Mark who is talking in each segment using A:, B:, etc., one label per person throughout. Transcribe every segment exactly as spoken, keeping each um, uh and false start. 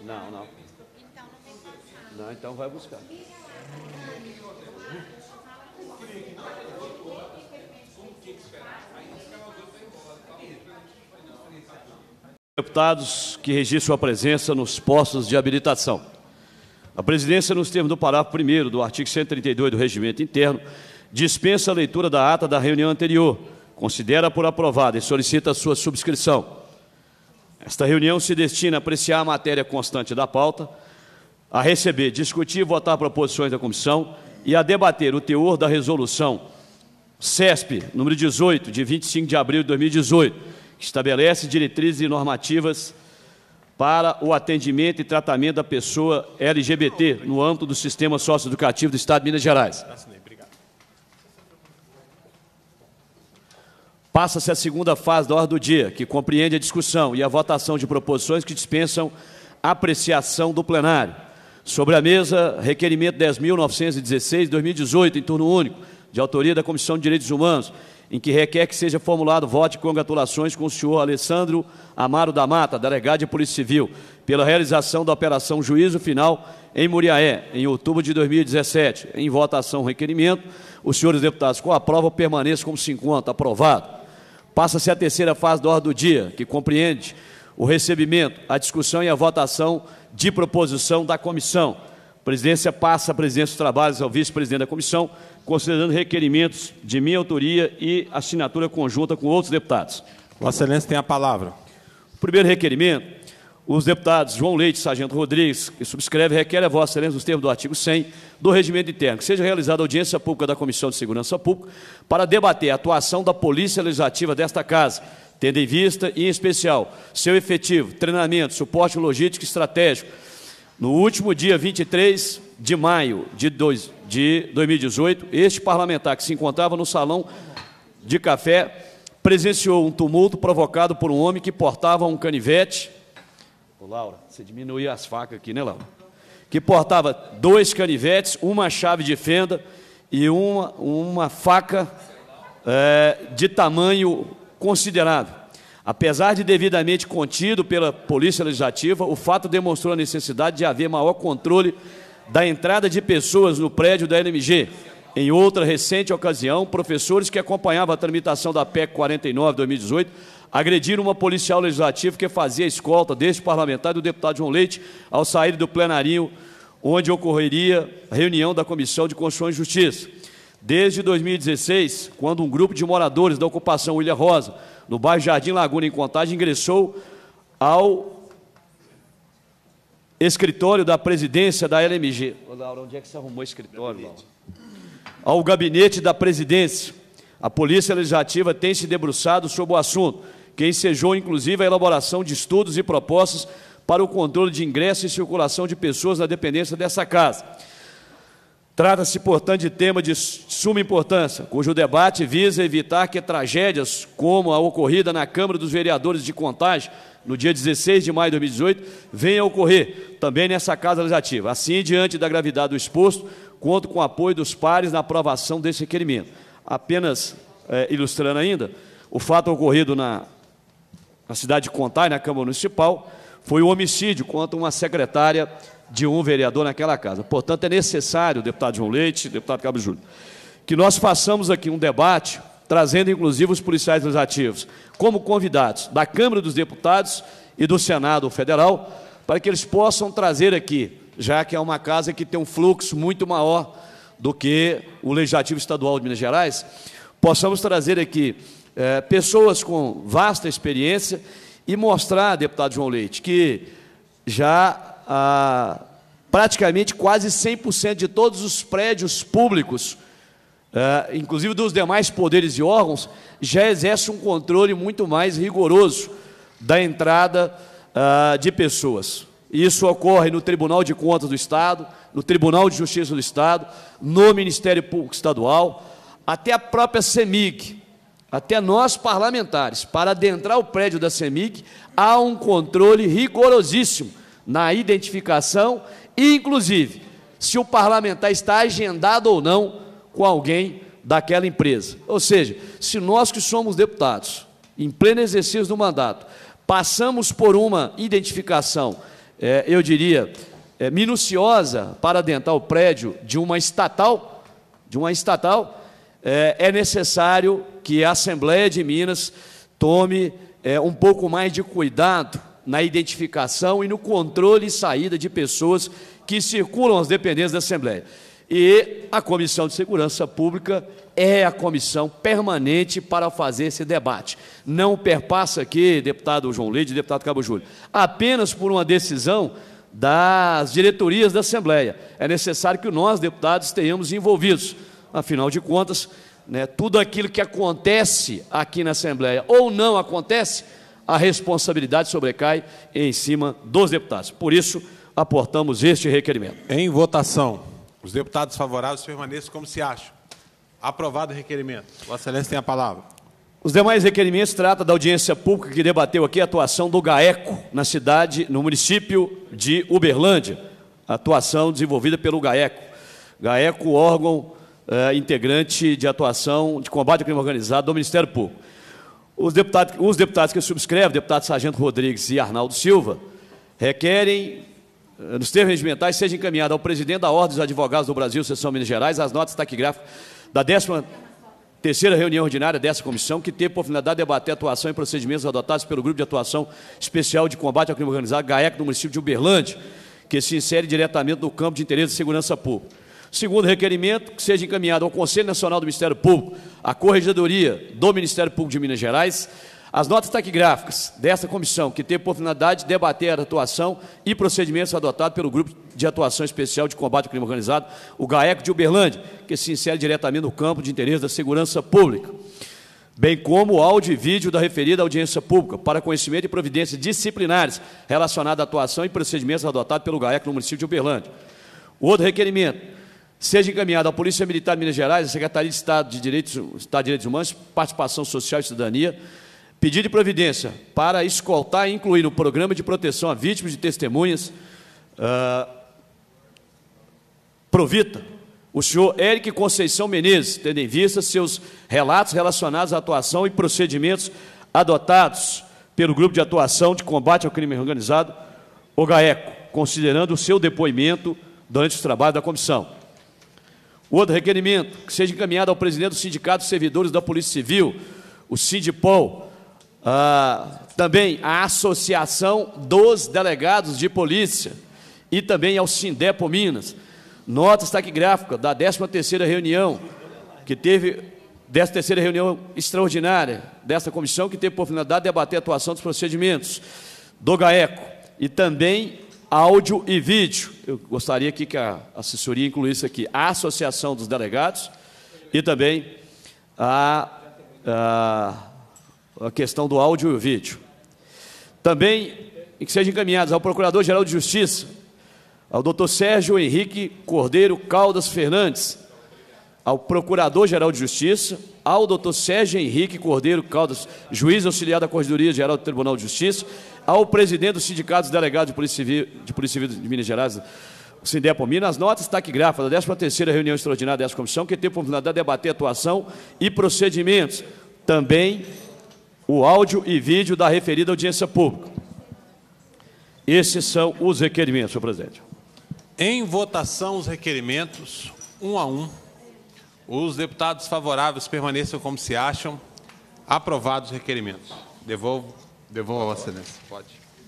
A: Não, não. Não, então vai buscar. Deputados que registram sua presença nos postos de habilitação. A presidência, nos termos do parágrafo primeiro do artigo cento e trinta e dois do Regimento Interno, dispensa a leitura da ata da reunião anterior, considera por aprovada e solicita a sua subscrição. Esta reunião se destina a apreciar a matéria constante da pauta, a receber, discutir e votar proposições da comissão e a debater o teor da resolução C E S P, número dezoito, de vinte e cinco de abril de dois mil e dezoito, que estabelece diretrizes e normativas para o atendimento e tratamento da pessoa L G B T no âmbito do sistema socioeducativo do Estado de Minas Gerais. Passa-se a segunda fase da ordem do dia, que compreende a discussão e a votação de proposições que dispensam apreciação do plenário. Sobre a mesa, requerimento dez mil novecentos e dezesseis de dois mil e dezoito, em turno único, de autoria da Comissão de Direitos Humanos, em que requer que seja formulado voto de congratulações com o senhor Alessandro Amaro da Mata, delegado de Polícia Civil, pela realização da Operação Juízo Final em Muriaé, em outubro de dois mil e dezessete. Em votação, requerimento. Os senhores deputados, com a prova, permaneçam como se encontra. Aprovado. Passa-se a terceira fase da ordem do dia, que compreende o recebimento, a discussão e a votação de proposição da comissão. A presidência passa a presidência dos trabalhos ao vice-presidente da comissão, considerando requerimentos de minha autoria e assinatura conjunta com outros deputados.
B: Vossa Excelência tem a palavra.
A: O primeiro requerimento, os deputados João Leite, Sargento Rodrigues, que subscreve, requer a Vossa Excelência, nos termos do artigo cem do Regimento Interno, que seja realizada audiência pública da Comissão de Segurança Pública para debater a atuação da Polícia Legislativa desta Casa, tendo em vista, e em especial, seu efetivo, treinamento, suporte logístico e estratégico. No último dia vinte e três de maio de, dois, de dois mil e dezoito, este parlamentar, que se encontrava no salão de café, presenciou um tumulto provocado por um homem que portava um canivete. Ô, Laura, você diminuiu as facas aqui, né, Laura? Que portava dois canivetes, uma chave de fenda e uma, uma faca é, de tamanho considerável. Apesar de devidamente contido pela Polícia Legislativa, o fato demonstrou a necessidade de haver maior controle da entrada de pessoas no prédio da L M G. Em outra recente ocasião, professores que acompanhavam a tramitação da P E C quarenta e nove de dois mil e dezoito agrediram uma policial legislativa que fazia a escolta deste parlamentar e do deputado João Leite ao sair do plenarinho, onde ocorreria a reunião da Comissão de Constituição e Justiça. Desde dois mil e dezesseis, quando um grupo de moradores da ocupação Ilha Rosa, no bairro Jardim Laguna, em Contagem, ingressou ao escritório da presidência da L M G. Ô, Laura, onde é que você arrumou o escritório, Laura? Ao gabinete da presidência. A Polícia Legislativa tem se debruçado sobre o assunto, que ensejou, inclusive, a elaboração de estudos e propostas para o controle de ingresso e circulação de pessoas na dependência dessa casa. Trata-se, portanto, de tema de suma importância, cujo debate visa evitar que tragédias como a ocorrida na Câmara dos Vereadores de Contagem, no dia dezesseis de maio de dois mil e dezoito, venha a ocorrer também nessa Casa Legislativa. Assim, diante da gravidade do exposto, conto com o apoio dos pares na aprovação desse requerimento. Apenas é, ilustrando ainda, o fato ocorrido na, na cidade de Contagem, na Câmara Municipal, foi o homicídio contra uma secretária de um vereador naquela casa. Portanto, é necessário, deputado João Leite, deputado Cabo Júnior, que nós façamos aqui um debate, trazendo inclusive os policiais legislativos como convidados da Câmara dos Deputados e do Senado Federal, para que eles possam trazer aqui, já que é uma casa que tem um fluxo muito maior do que o Legislativo Estadual de Minas Gerais, possamos trazer aqui é, pessoas com vasta experiência e mostrar, deputado João Leite, que já ah, praticamente quase cem por cento de todos os prédios públicos, é, inclusive dos demais poderes e órgãos, já exerce um controle muito mais rigoroso da entrada ah, de pessoas. Isso ocorre no Tribunal de Contas do Estado, no Tribunal de Justiça do Estado, no Ministério Público Estadual, até a própria CEMIG, até nós parlamentares, para adentrar o prédio da CEMIG, há um controle rigorosíssimo na identificação e, inclusive, se o parlamentar está agendado ou não com alguém daquela empresa. Ou seja, se nós que somos deputados, em pleno exercício do mandato, passamos por uma identificação é, eu diria, é, minuciosa para adentrar o prédio de uma estatal, de uma estatal, é, é necessário que a Assembleia de Minas tome é, um pouco mais de cuidado na identificação e no controle e saída de pessoas que circulam as dependências da Assembleia. E a Comissão de Segurança Pública é a comissão permanente para fazer esse debate. Não perpassa aqui, deputado João Leite, deputado Cabo Júlio, apenas por uma decisão das diretorias da Assembleia. É necessário que nós, deputados, tenhamos envolvidos. Afinal de contas, né, tudo aquilo que acontece aqui na Assembleia ou não acontece, a responsabilidade sobrecai em cima dos deputados. Por isso, aportamos este requerimento.
B: Em votação, os deputados favoráveis permaneçam como se acham. Aprovado o requerimento. Vossa Excelência tem a palavra.
A: Os demais requerimentos tratam da audiência pública que debateu aqui a atuação do GAECO na cidade, no município de Uberlândia. A atuação desenvolvida pelo GAECO. GAECO, órgão eh, integrante de atuação de combate ao crime organizado do Ministério Público. Os deputados, os deputados que subscrevem, deputado Sargento Rodrigues e Arnaldo Silva, requerem, nos termos regimentais, seja encaminhado ao presidente da Ordem dos Advogados do Brasil, Seção Minas Gerais, as notas taquigráficas da décima terceira reunião ordinária dessa comissão, que teve por finalidade de debater a atuação e procedimentos adotados pelo Grupo de Atuação Especial de Combate ao Crime Organizado, GAECO, do município de Uberlândia, que se insere diretamente no campo de interesse de segurança pública. Segundo requerimento, que seja encaminhado ao Conselho Nacional do Ministério Público, à Corregedoria do Ministério Público de Minas Gerais, as notas taquigráficas desta comissão, que teve por finalidade de debater a atuação e procedimentos adotados pelo Grupo de Atuação Especial de Combate ao Crime Organizado, o GAECO de Uberlândia, que se insere diretamente no campo de interesse da segurança pública, bem como o áudio e vídeo da referida audiência pública, para conhecimento e providências disciplinares relacionadas à atuação e procedimentos adotados pelo GAECO no município de Uberlândia. O outro requerimento, seja encaminhado à Polícia Militar de Minas Gerais, à Secretaria de Estado de Direitos, Estado de Direitos Humanos, Participação Social e Cidadania, pedido de providência para escoltar e incluir no programa de proteção a vítimas e testemunhas, uh, Provita, o senhor Érico Conceição Menezes, tendo em vista seus relatos relacionados à atuação e procedimentos adotados pelo Grupo de Atuação de Combate ao Crime Organizado, o GAECO, considerando o seu depoimento durante os trabalhos da comissão. O outro requerimento, que seja encaminhado ao presidente do Sindicato de Servidores da Polícia Civil, o Sindipol, ah, também a Associação dos Delegados de Polícia e também ao Sindepo Minas, notas taquigráficas da décima terceira reunião, que teve, décima terceira reunião extraordinária desta comissão, que teve por finalidade de debater a atuação dos procedimentos do GAECO, e também áudio e vídeo. Eu gostaria aqui que a assessoria incluísse aqui a Associação dos Delegados e também a, a, a questão do áudio e o vídeo. Também que sejam encaminhados ao Procurador-Geral de Justiça, ao doutor Sérgio Henrique Cordeiro Caldas Fernandes, ao Procurador-Geral de Justiça, ao doutor Sérgio Henrique Cordeiro Caldas, juiz auxiliar da Corregedoria-Geral do Tribunal de Justiça, ao presidente do Sindicato dos Delegados de Polícia Civil de, Polícia Civil de Minas Gerais, o Sindepo Minas, as notas taquigráficas da décima terceira reunião extraordinária dessa comissão, que teve por finalidade de debater atuação e procedimentos, também o áudio e vídeo da referida audiência pública. Esses são os requerimentos, senhor presidente.
B: Em votação, os requerimentos, um a um. Os deputados favoráveis permaneçam como se acham. Aprovados os requerimentos. Devolvo, devolvo a Vossa Excelência. Pode.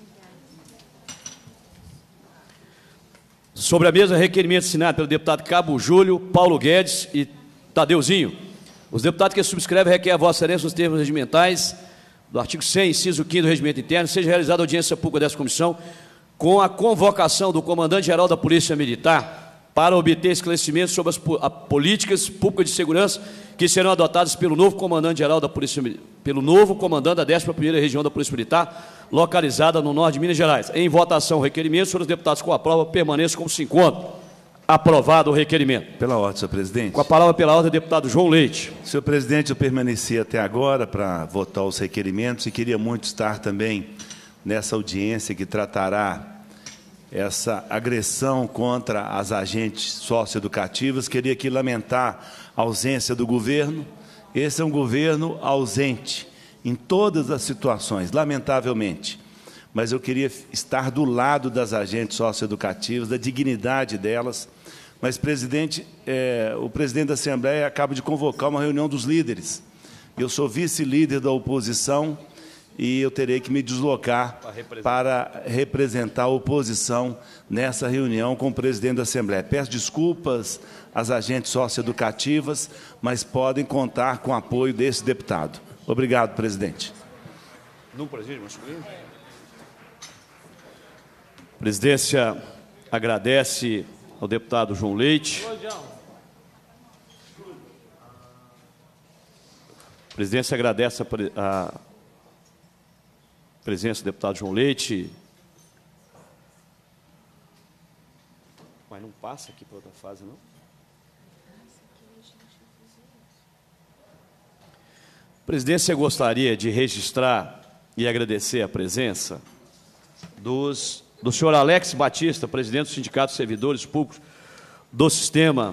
A: Sobre a mesa, requerimento assinado pelo deputado Cabo Júlio, Paulo Guedes e Tadeuzinho. Os deputados que subscrevem requerem a Vossa Excelência nos termos regimentais do artigo cem, inciso quinto do Regimento Interno, seja realizada audiência pública dessa comissão com a convocação do Comandante-Geral da Polícia Militar para obter esclarecimentos sobre as políticas públicas de segurança que serão adotadas pelo novo Comandante-Geral da Polícia pelo novo Comandante da décima primeira Região da Polícia Militar, localizada no norte de Minas Gerais. Em votação, o requerimento, sobre os deputados com a prova, permaneçam como se encontram. Aprovado o requerimento.
C: Pela ordem, senhor presidente.
A: Com a palavra pela ordem, o deputado João Leite.
C: Senhor presidente, eu permaneci até agora para votar os requerimentos e queria muito estar também nessa audiência que tratará essa agressão contra as agentes socioeducativas. Queria aqui lamentar a ausência do governo. Esse é um governo ausente em todas as situações, lamentavelmente. mas eu queria estar do lado das agentes socioeducativas, da dignidade delas. Mas, presidente, é, o presidente da Assembleia acaba de convocar uma reunião dos líderes. Eu sou vice-líder da oposição e eu terei que me deslocar para representar. para representar a oposição nessa reunião com o presidente da Assembleia. Peço desculpas às agentes socioeducativas, mas podem contar com o apoio desse deputado. Obrigado, presidente.
A: No presídio masculino. A presidência agradece ao deputado João Leite. A presidência agradece a, a presença do deputado João Leite. Mas não passa aqui para outra fase, não? A presidência gostaria de registrar e agradecer a presença dos, do senhor Alex Batista, presidente do Sindicato de Servidores Públicos do Sistema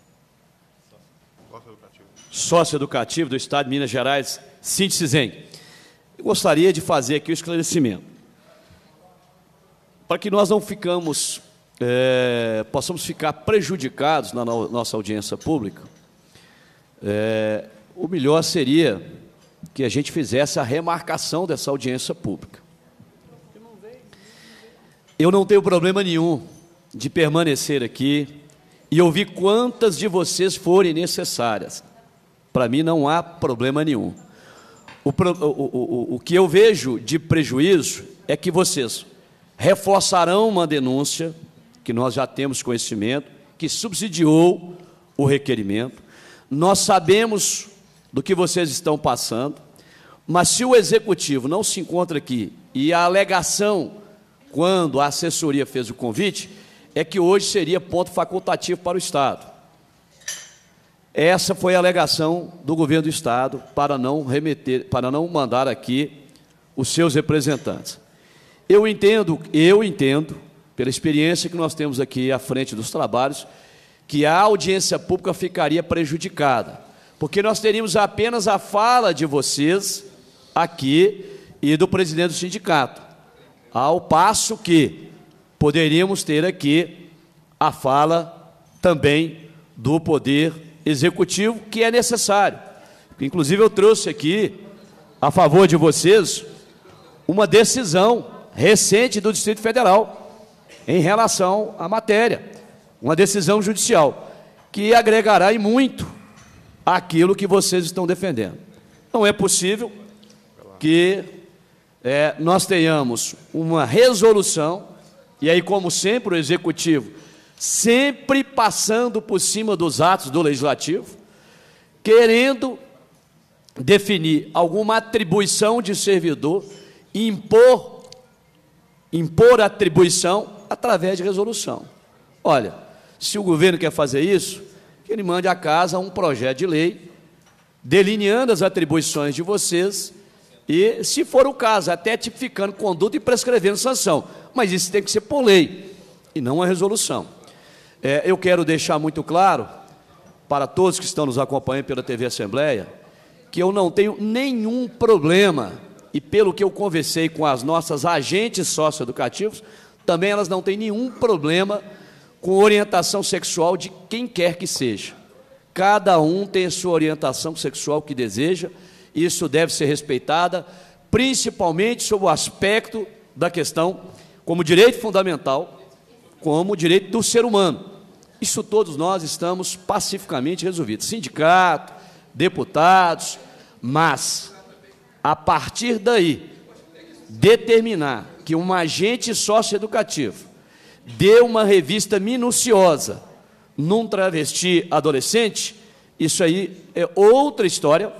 A: Socioeducativo do Estado de Minas Gerais, Sintcisem. Eu gostaria de fazer aqui o esclarecimento, para que nós não ficamos, é, possamos ficar prejudicados na no, nossa audiência pública. É, o melhor seria que a gente fizesse a remarcação dessa audiência pública. Eu não tenho problema nenhum de permanecer aqui e ouvir quantas de vocês forem necessárias. Para mim não há problema nenhum. O, o, o, o que eu vejo de prejuízo é que vocês reforçarão uma denúncia, que nós já temos conhecimento, que subsidiou o requerimento. Nós sabemos do que vocês estão passando, mas se o Executivo não se encontra aqui e a alegação, quando a assessoria fez o convite, é que hoje seria ponto facultativo para o Estado. Essa foi a alegação do governo do Estado para não remeter, para não mandar aqui os seus representantes. Eu entendo, eu entendo, pela experiência que nós temos aqui à frente dos trabalhos, que a audiência pública ficaria prejudicada, porque nós teríamos apenas a fala de vocês aqui e do presidente do sindicato, ao passo que poderíamos ter aqui a fala também do Poder Executivo, que é necessário. Inclusive, eu trouxe aqui, a favor de vocês, uma decisão recente do Distrito Federal em relação à matéria, uma decisão judicial, que agregará e muito aquilo que vocês estão defendendo. Não é possível que é, nós tenhamos uma resolução, e aí, como sempre, o Executivo sempre passando por cima dos atos do Legislativo, querendo definir alguma atribuição de servidor e impor, impor atribuição através de resolução. Olha, se o governo quer fazer isso, que ele mande à casa um projeto de lei delineando as atribuições de vocês e, se for o caso, até tipificando conduta e prescrevendo sanção. Mas isso tem que ser por lei e não uma resolução. É, eu quero deixar muito claro para todos que estão nos acompanhando pela T V Assembleia que eu não tenho nenhum problema, e pelo que eu conversei com as nossas agentes socioeducativos, também elas não têm nenhum problema com orientação sexual de quem quer que seja. Cada um tem a sua orientação sexual que deseja, e isso deve ser respeitada, principalmente sob o aspecto da questão como direito fundamental, como direito do ser humano. Isso todos nós estamos pacificamente resolvidos, sindicato, deputados, mas, a partir daí, determinar que um agente socioeducativo dê uma revista minuciosa num travesti adolescente, isso aí é outra história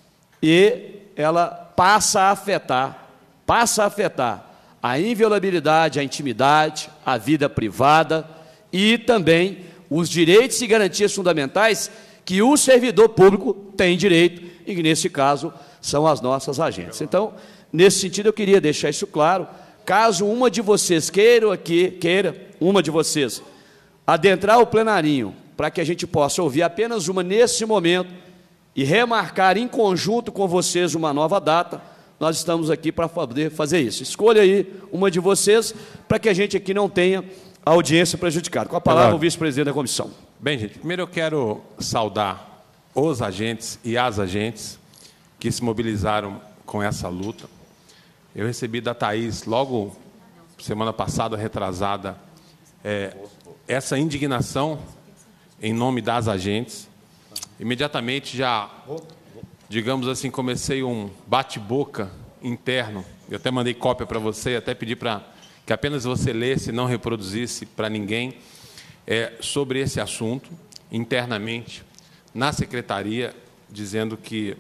A: e ela passa a afetar, passa a afetar a inviolabilidade, a intimidade, a vida privada e também os direitos e garantias fundamentais que o servidor público tem direito e que, nesse caso, são as nossas agentes. Então, nesse sentido, eu queria deixar isso claro. Caso uma de vocês queira, aqui, queira uma de vocês, adentrar o plenarinho para que a gente possa ouvir apenas uma nesse momento e remarcar em conjunto com vocês uma nova data, nós estamos aqui para poder fazer isso. Escolha aí uma de vocês, para que a gente aqui não tenha a audiência prejudicada. Com a palavra, Olá. o vice-presidente da comissão.
B: Bem, gente, primeiro eu quero saudar os agentes e as agentes que se mobilizaram com essa luta. Eu recebi da Thaís, logo semana passada, retrasada, é, essa indignação em nome das agentes. Imediatamente já, digamos assim, comecei um bate-boca interno. Eu até mandei cópia para você, até pedi para que apenas você lesse, não reproduzisse para ninguém, é, sobre esse assunto, internamente, na secretaria, dizendo que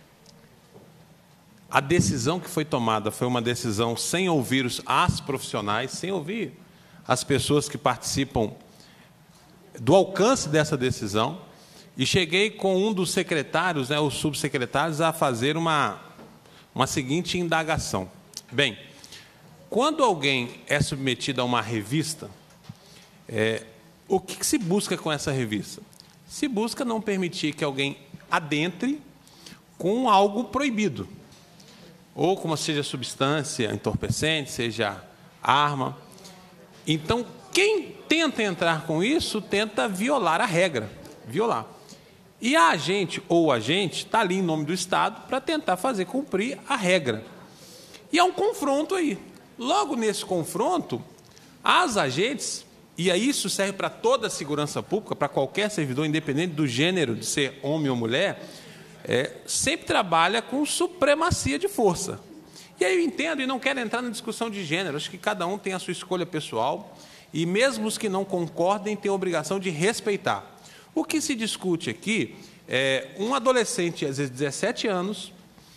B: a decisão que foi tomada foi uma decisão sem ouvir os, as profissionais, sem ouvir as pessoas que participam do alcance dessa decisão, e cheguei com um dos secretários, né, os subsecretários, a fazer uma, uma seguinte indagação. Bem, quando alguém é submetido a uma revista, é, o que, que se busca com essa revista? Se busca não permitir que alguém adentre com algo proibido, ou como seja substância entorpecente, seja arma. Então, quem tenta entrar com isso, tenta violar a regra, violar. E a agente ou o agente está ali em nome do Estado para tentar fazer cumprir a regra. E há um confronto aí. Logo nesse confronto, as agentes, e aí isso serve para toda a segurança pública, para qualquer servidor, independente do gênero, de ser homem ou mulher, é, sempre trabalha com supremacia de força. E aí eu entendo e não quero entrar na discussão de gênero, acho que cada um tem a sua escolha pessoal, e mesmo os que não concordem têm a obrigação de respeitar. O que se discute aqui é um adolescente, às vezes dezessete anos,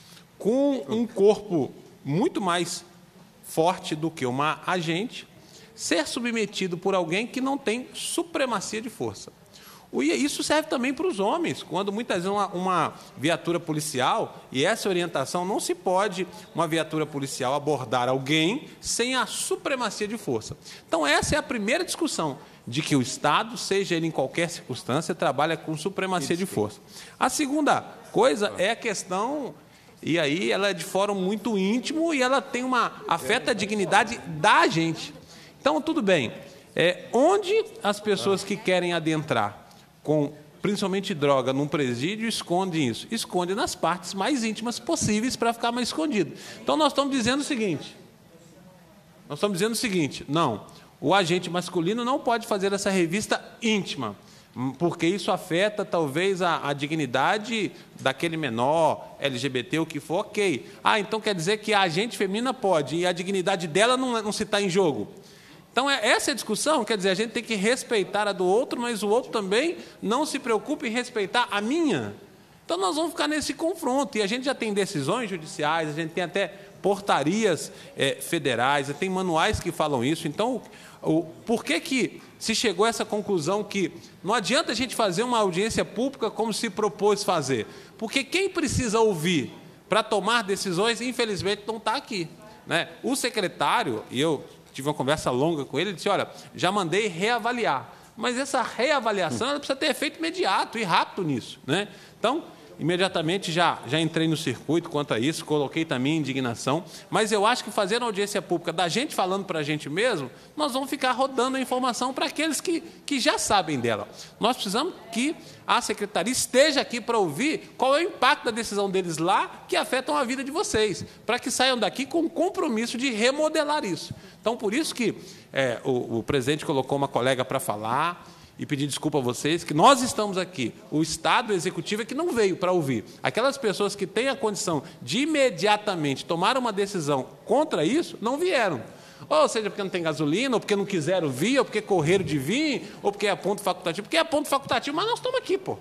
B: com um corpo muito mais forte do que uma agente, ser submetido por alguém que não tem supremacia de força. E isso serve também para os homens, quando muitas vezes uma, uma viatura policial, e essa orientação, não se pode uma viatura policial abordar alguém sem a supremacia de força. Então, essa é a primeira discussão, de que o Estado, seja ele em qualquer circunstância, trabalha com supremacia de força. A segunda coisa é a questão, e aí ela é de fórum muito íntimo, e ela tem uma, afeta a dignidade da gente. Então, tudo bem, é, onde as pessoas que querem adentrar com principalmente droga num presídio escondem isso? Escondem nas partes mais íntimas possíveis para ficar mais escondido. Então, nós estamos dizendo o seguinte, nós estamos dizendo o seguinte, não, o agente masculino não pode fazer essa revista íntima, porque isso afeta, talvez, a, a dignidade daquele menor, L G B T, o que for, ok. Ah, então quer dizer que a agente feminina pode, e a dignidade dela não, não se está em jogo. Então, essa é a discussão, quer dizer, a gente tem que respeitar a do outro, mas o outro também não se preocupa em respeitar a minha. Então, nós vamos ficar nesse confronto, e a gente já tem decisões judiciais, a gente tem até portarias é, federais, tem manuais que falam isso. Então, o, por que que se chegou a essa conclusão que não adianta a gente fazer uma audiência pública como se propôs fazer? Porque quem precisa ouvir para tomar decisões, infelizmente, não está aqui, né? O secretário, e eu tive uma conversa longa com ele, ele disse, olha, já mandei reavaliar. Mas essa reavaliação ela precisa ter efeito imediato e rápido nisso, né? Então, imediatamente já, já entrei no circuito quanto a isso, coloquei também indignação, mas eu acho que fazendo audiência pública da gente falando para a gente mesmo, nós vamos ficar rodando a informação para aqueles que, que já sabem dela. Nós precisamos que a secretaria esteja aqui para ouvir qual é o impacto da decisão deles lá que afetam a vida de vocês, para que saiam daqui com o compromisso de remodelar isso. Então, por isso que é, o, o presidente colocou uma colega para falar, e pedir desculpa a vocês, que nós estamos aqui, o Estado Executivo é que não veio para ouvir. Aquelas pessoas que têm a condição de imediatamente tomar uma decisão contra isso, não vieram. Ou seja, porque não tem gasolina, ou porque não quiseram vir, ou porque correram de vir, ou porque é ponto facultativo. Porque é ponto facultativo, mas nós estamos aqui, pô.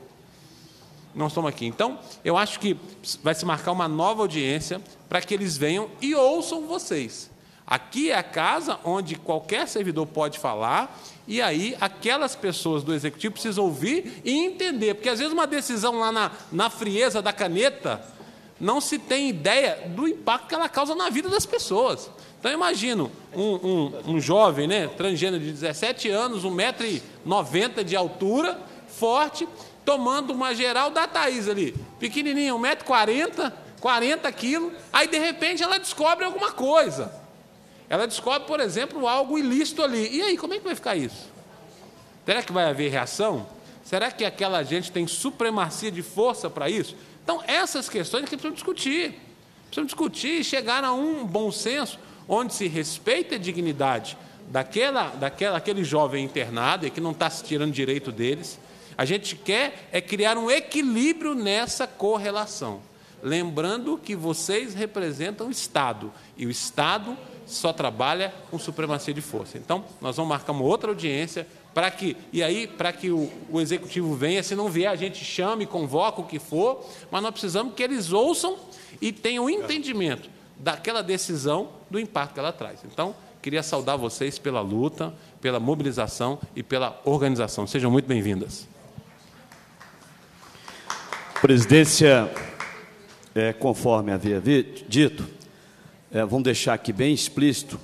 B: Nós estamos aqui. Então, eu acho que vai se marcar uma nova audiência para que eles venham e ouçam vocês. Aqui é a casa onde qualquer servidor pode falar, e aí aquelas pessoas do Executivo precisam ouvir e entender, porque às vezes uma decisão lá na, na frieza da caneta não se tem ideia do impacto que ela causa na vida das pessoas. Então, eu imagino um, um, um jovem, né, transgênero de dezessete anos, um metro e noventa de altura, forte, tomando uma geral da Thaís ali, pequenininha, um metro e quarenta, quarenta quilos, aí, de repente, ela descobre alguma coisa. Ela descobre, por exemplo, algo ilícito ali. E aí, como é que vai ficar isso? Será que vai haver reação? Será que aquela gente tem supremacia de força para isso? Então, essas questões que precisam discutir. Precisam discutir e chegar a um bom senso, onde se respeita a dignidade daquela, daquela, daquele jovem internado, e que não está se tirando direito deles. A gente quer é criar um equilíbrio nessa correlação. Lembrando que vocês representam o Estado, e o Estado só trabalha com supremacia de força. Então, nós vamos marcar uma outra audiência para que, e aí, para que o, o Executivo venha, se não vier, a gente chame, convoca o que for, mas nós precisamos que eles ouçam e tenham entendimento daquela decisão, do impacto que ela traz. Então, queria saudar vocês pela luta, pela mobilização e pela organização. Sejam muito bem-vindas.
A: Presidência, é, conforme havia dito, é, vamos deixar aqui bem explícito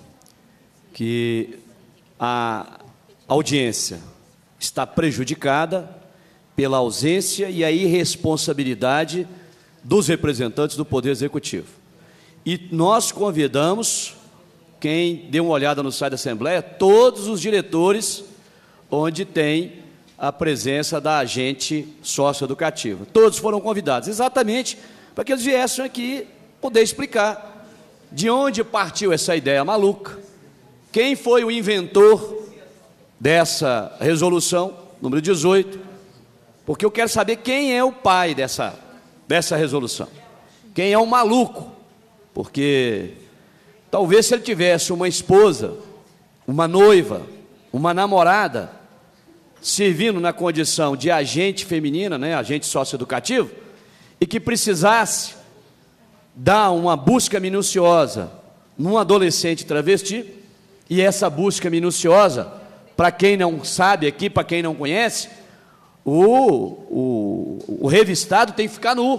A: que a audiência está prejudicada pela ausência e a irresponsabilidade dos representantes do Poder Executivo. E nós convidamos, quem deu uma olhada no site da Assembleia, todos os diretores onde tem a presença da agente socioeducativa. Todos foram convidados, exatamente para que eles viessem aqui poder explicar de onde partiu essa ideia maluca, quem foi o inventor dessa resolução, número dezoito, porque eu quero saber quem é o pai dessa, dessa resolução, quem é o maluco, porque talvez se ele tivesse uma esposa, uma noiva, uma namorada, servindo na condição de agente feminina, né, agente socioeducativo, e que precisasse dar uma busca minuciosa num adolescente travesti, e essa busca minuciosa, para quem não sabe aqui, para quem não conhece, o, o, o revistado tem que ficar nu,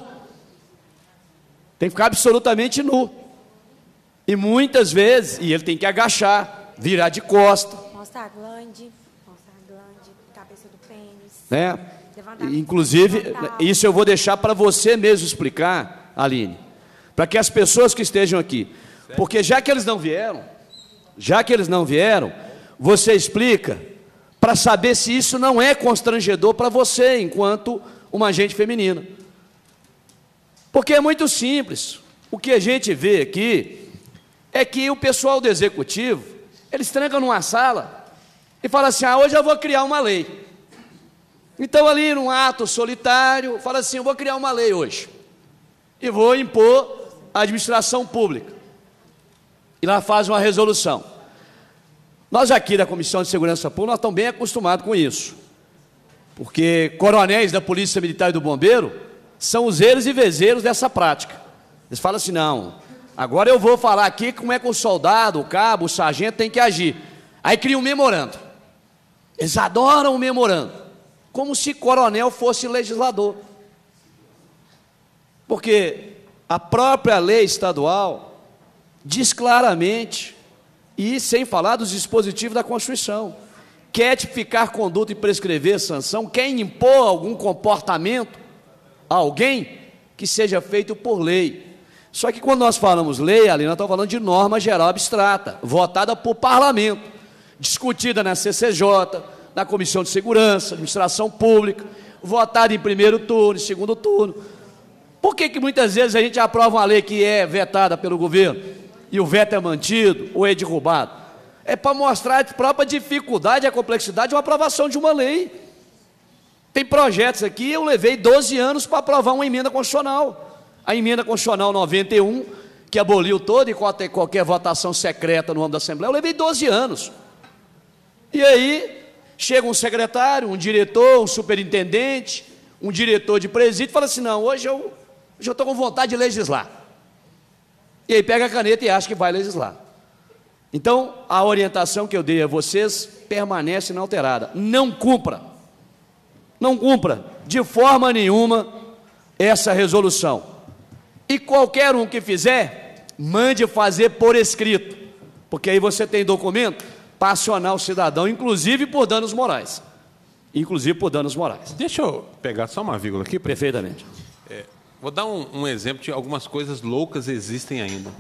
A: tem que ficar absolutamente nu, e muitas vezes, e ele tem que agachar, virar de costa,
D: mostrar a glande, mostrar a glande, cabeça do pênis,
A: né? Inclusive, isso eu vou deixar para você mesmo explicar, Aline, para que as pessoas que estejam aqui, porque já que eles não vieram, já que eles não vieram, você explica para saber se isso não é constrangedor para você, enquanto uma agente feminina. Porque é muito simples. O que a gente vê aqui é que o pessoal do Executivo, eles trancam numa sala e falam assim, ah, hoje eu vou criar uma lei. Então, ali num ato solitário, fala assim, eu vou criar uma lei hoje e vou impor a administração pública. E lá faz uma resolução. Nós aqui da Comissão de Segurança Pública, nós estamos bem acostumados com isso, porque coronéis da Polícia Militar e do Bombeiro são os eles e vezeiros dessa prática. Eles falam assim, não, agora eu vou falar aqui como é que o soldado, o cabo, o sargento tem que agir. Aí cria um memorando. Eles adoram o memorando, como se coronel fosse legislador. Porque a própria lei estadual diz claramente, e sem falar dos dispositivos da Constituição, quer tipificar conduta e prescrever sanção, quer impor algum comportamento a alguém que seja feito por lei. Só que quando nós falamos lei, ali nós estamos falando de norma geral abstrata, votada por parlamento, discutida na C C J, na Comissão de Segurança, Administração Pública, votada em primeiro turno, em segundo turno. Por que que muitas vezes a gente aprova uma lei que é vetada pelo governo e o veto é mantido ou é derrubado? É para mostrar a própria dificuldade e a complexidade de uma aprovação de uma lei. Tem projetos aqui, eu levei doze anos para aprovar uma emenda constitucional. A emenda constitucional noventa e um, que aboliu toda e qualquer votação secreta no âmbito da Assembleia, eu levei doze anos. E aí, chega um secretário, um diretor, um superintendente, um diretor de presídio, e fala assim, não, hoje eu hoje eu estou com vontade de legislar. E aí pega a caneta e acha que vai legislar. Então, a orientação que eu dei a vocês permanece inalterada. Não cumpra, não cumpra de forma nenhuma essa resolução. E qualquer um que fizer, mande fazer por escrito, porque aí você tem documento para acionar o cidadão, inclusive por danos morais. Inclusive por danos morais.
B: Deixa eu pegar só uma vírgula aqui.
A: Perfeitamente.
B: É, Vou dar um, um exemplo de algumas coisas loucas existem ainda.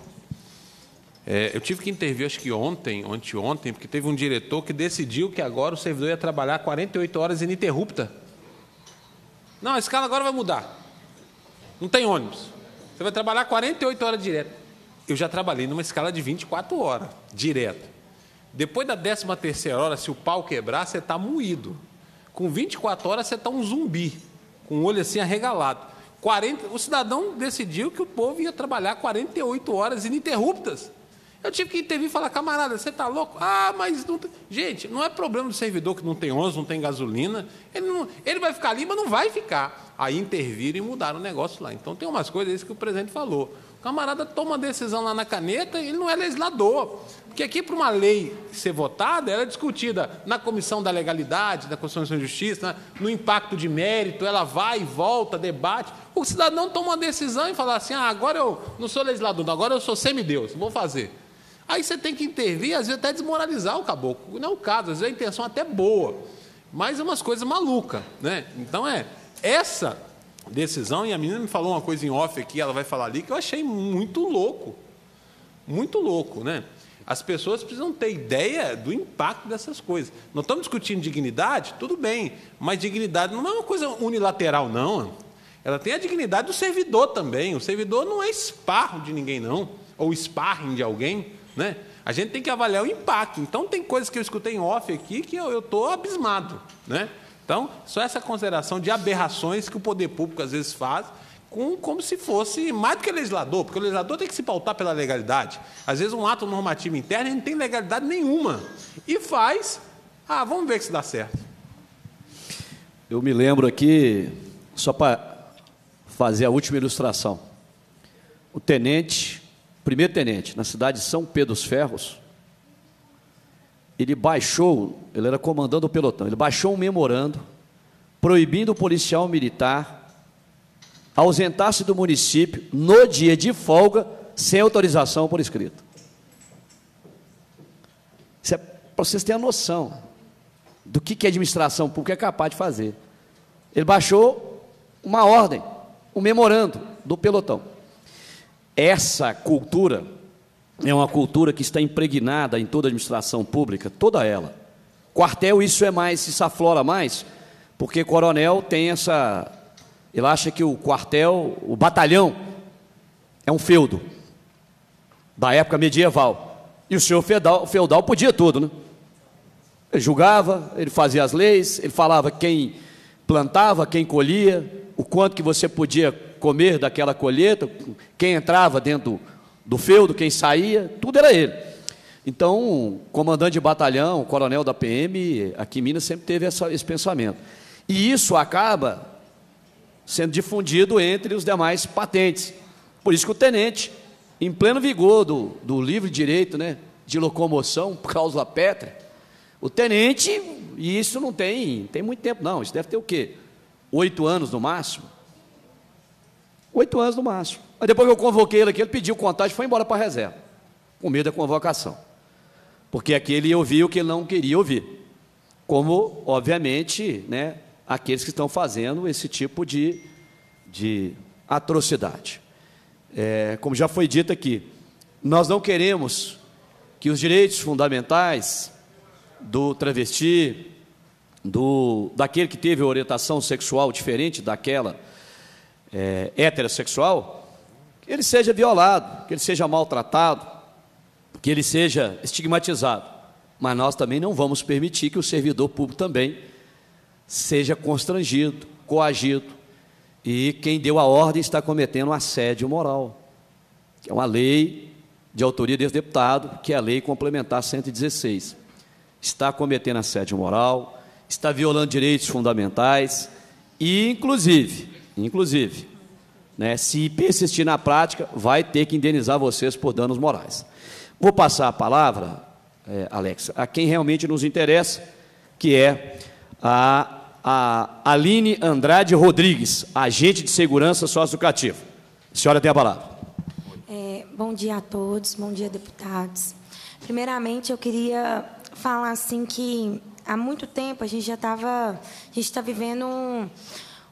B: É, eu tive que intervir, acho que ontem, ou anteontem, porque teve um diretor que decidiu que agora o servidor ia trabalhar quarenta e oito horas ininterrupta. Não, a escala agora vai mudar. Não tem ônibus. Você vai trabalhar quarenta e oito horas direto. Eu já trabalhei numa escala de vinte e quatro horas, direto. Depois da décima terceira hora, se o pau quebrar, você está moído. Com vinte e quatro horas, você está um zumbi, com o olho assim arregalado. quarenta, o cidadão decidiu que o povo ia trabalhar quarenta e oito horas ininterruptas. Eu tive que intervir e falar, camarada, você está louco? Ah, mas não tem... Gente, não é problema do servidor que não tem ônibus, não tem gasolina. Ele, não... ele vai ficar ali, mas não vai ficar. Aí interviram e mudaram o negócio lá. Então, tem umas coisas que o presidente falou. O camarada toma uma decisão lá na caneta e ele não é legislador. Porque aqui, para uma lei ser votada, ela é discutida na Comissão da Legalidade, da Constituição e Justiça, né? No impacto de mérito, ela vai e volta, debate. O cidadão toma uma decisão e fala assim, ah, agora eu não sou legislador, agora eu sou semideus, vou fazer. Aí você tem que intervir, às vezes até desmoralizar o caboclo. Não é o caso, às vezes a intenção até boa, mas é umas coisas malucas, né? Então, é essa decisão, e a menina me falou uma coisa em off aqui, ela vai falar ali, que eu achei muito louco, muito louco, né? As pessoas precisam ter ideia do impacto dessas coisas. Nós estamos discutindo dignidade, tudo bem, mas dignidade não é uma coisa unilateral, não. Ela tem a dignidade do servidor também. O servidor não é esparro de ninguém, não, ou sparring de alguém, né? A gente tem que avaliar o impacto. Então, tem coisas que eu escutei em off aqui que eu estou abismado, né? Então, só essa consideração de aberrações que o poder público às vezes faz, com, como se fosse mais do que legislador, porque o legislador tem que se pautar pela legalidade. Às vezes, um ato normativo interno não tem legalidade nenhuma. E faz, ah, vamos ver se dá certo.
A: Eu me lembro aqui, só para fazer a última ilustração, o tenente, primeiro tenente, na cidade de São Pedro dos Ferros, ele baixou, ele era comandante do pelotão, ele baixou um memorando proibindo o policial militar ausentar-se do município no dia de folga sem autorização por escrito. Isso é para vocês terem a noção do que, que a administração pública é capaz de fazer. Ele baixou uma ordem, um memorando do pelotão. Essa cultura é uma cultura que está impregnada em toda a administração pública, toda ela. Quartel, isso é mais, isso aflora mais, porque coronel tem essa... Ele acha que o quartel, o batalhão, é um feudo da época medieval. E o senhor feudal, feudal podia tudo, né? Ele julgava, ele fazia as leis, ele falava quem plantava, quem colhia, o quanto que você podia comer daquela colheita, quem entrava dentro do, do feudo, quem saía, tudo era ele. Então, comandante de batalhão, coronel da P M, aqui em Minas sempre teve essa, esse pensamento. E isso acaba sendo difundido entre os demais patentes. Por isso que o tenente, em pleno vigor do, do livre direito, né, de locomoção, cláusula pétrea, o tenente, e isso não tem, tem muito tempo, não, isso deve ter o quê? Oito anos no máximo? Oito anos no máximo. Mas depois que eu convoquei ele aqui, ele pediu contagem e foi embora para a reserva, com medo da convocação. Porque aqui ele ouvia o que ele não queria ouvir. Como, obviamente, né, aqueles que estão fazendo esse tipo de, de atrocidade. É, como já foi dito aqui, nós não queremos que os direitos fundamentais do travesti, do, daquele que teve orientação sexual diferente daquela é, heterossexual, que ele seja violado, que ele seja maltratado, que ele seja estigmatizado. Mas nós também não vamos permitir que o servidor público também seja constrangido, coagido, e quem deu a ordem está cometendo um assédio moral, que é uma lei de autoria desse deputado, que é a lei complementar cento e dezesseis. Está cometendo assédio moral, está violando direitos fundamentais, e inclusive, inclusive, né, se persistir na prática, vai ter que indenizar vocês por danos morais. Vou passar a palavra, é, Alex, a quem realmente nos interessa, que é a a Aline Andrade Rodrigues, agente de segurança socioeducativa. A senhora tem a palavra.
D: É, bom dia a todos, bom dia, deputados. Primeiramente, eu queria falar assim que há muito tempo a gente já estava, a gente está vivendo um,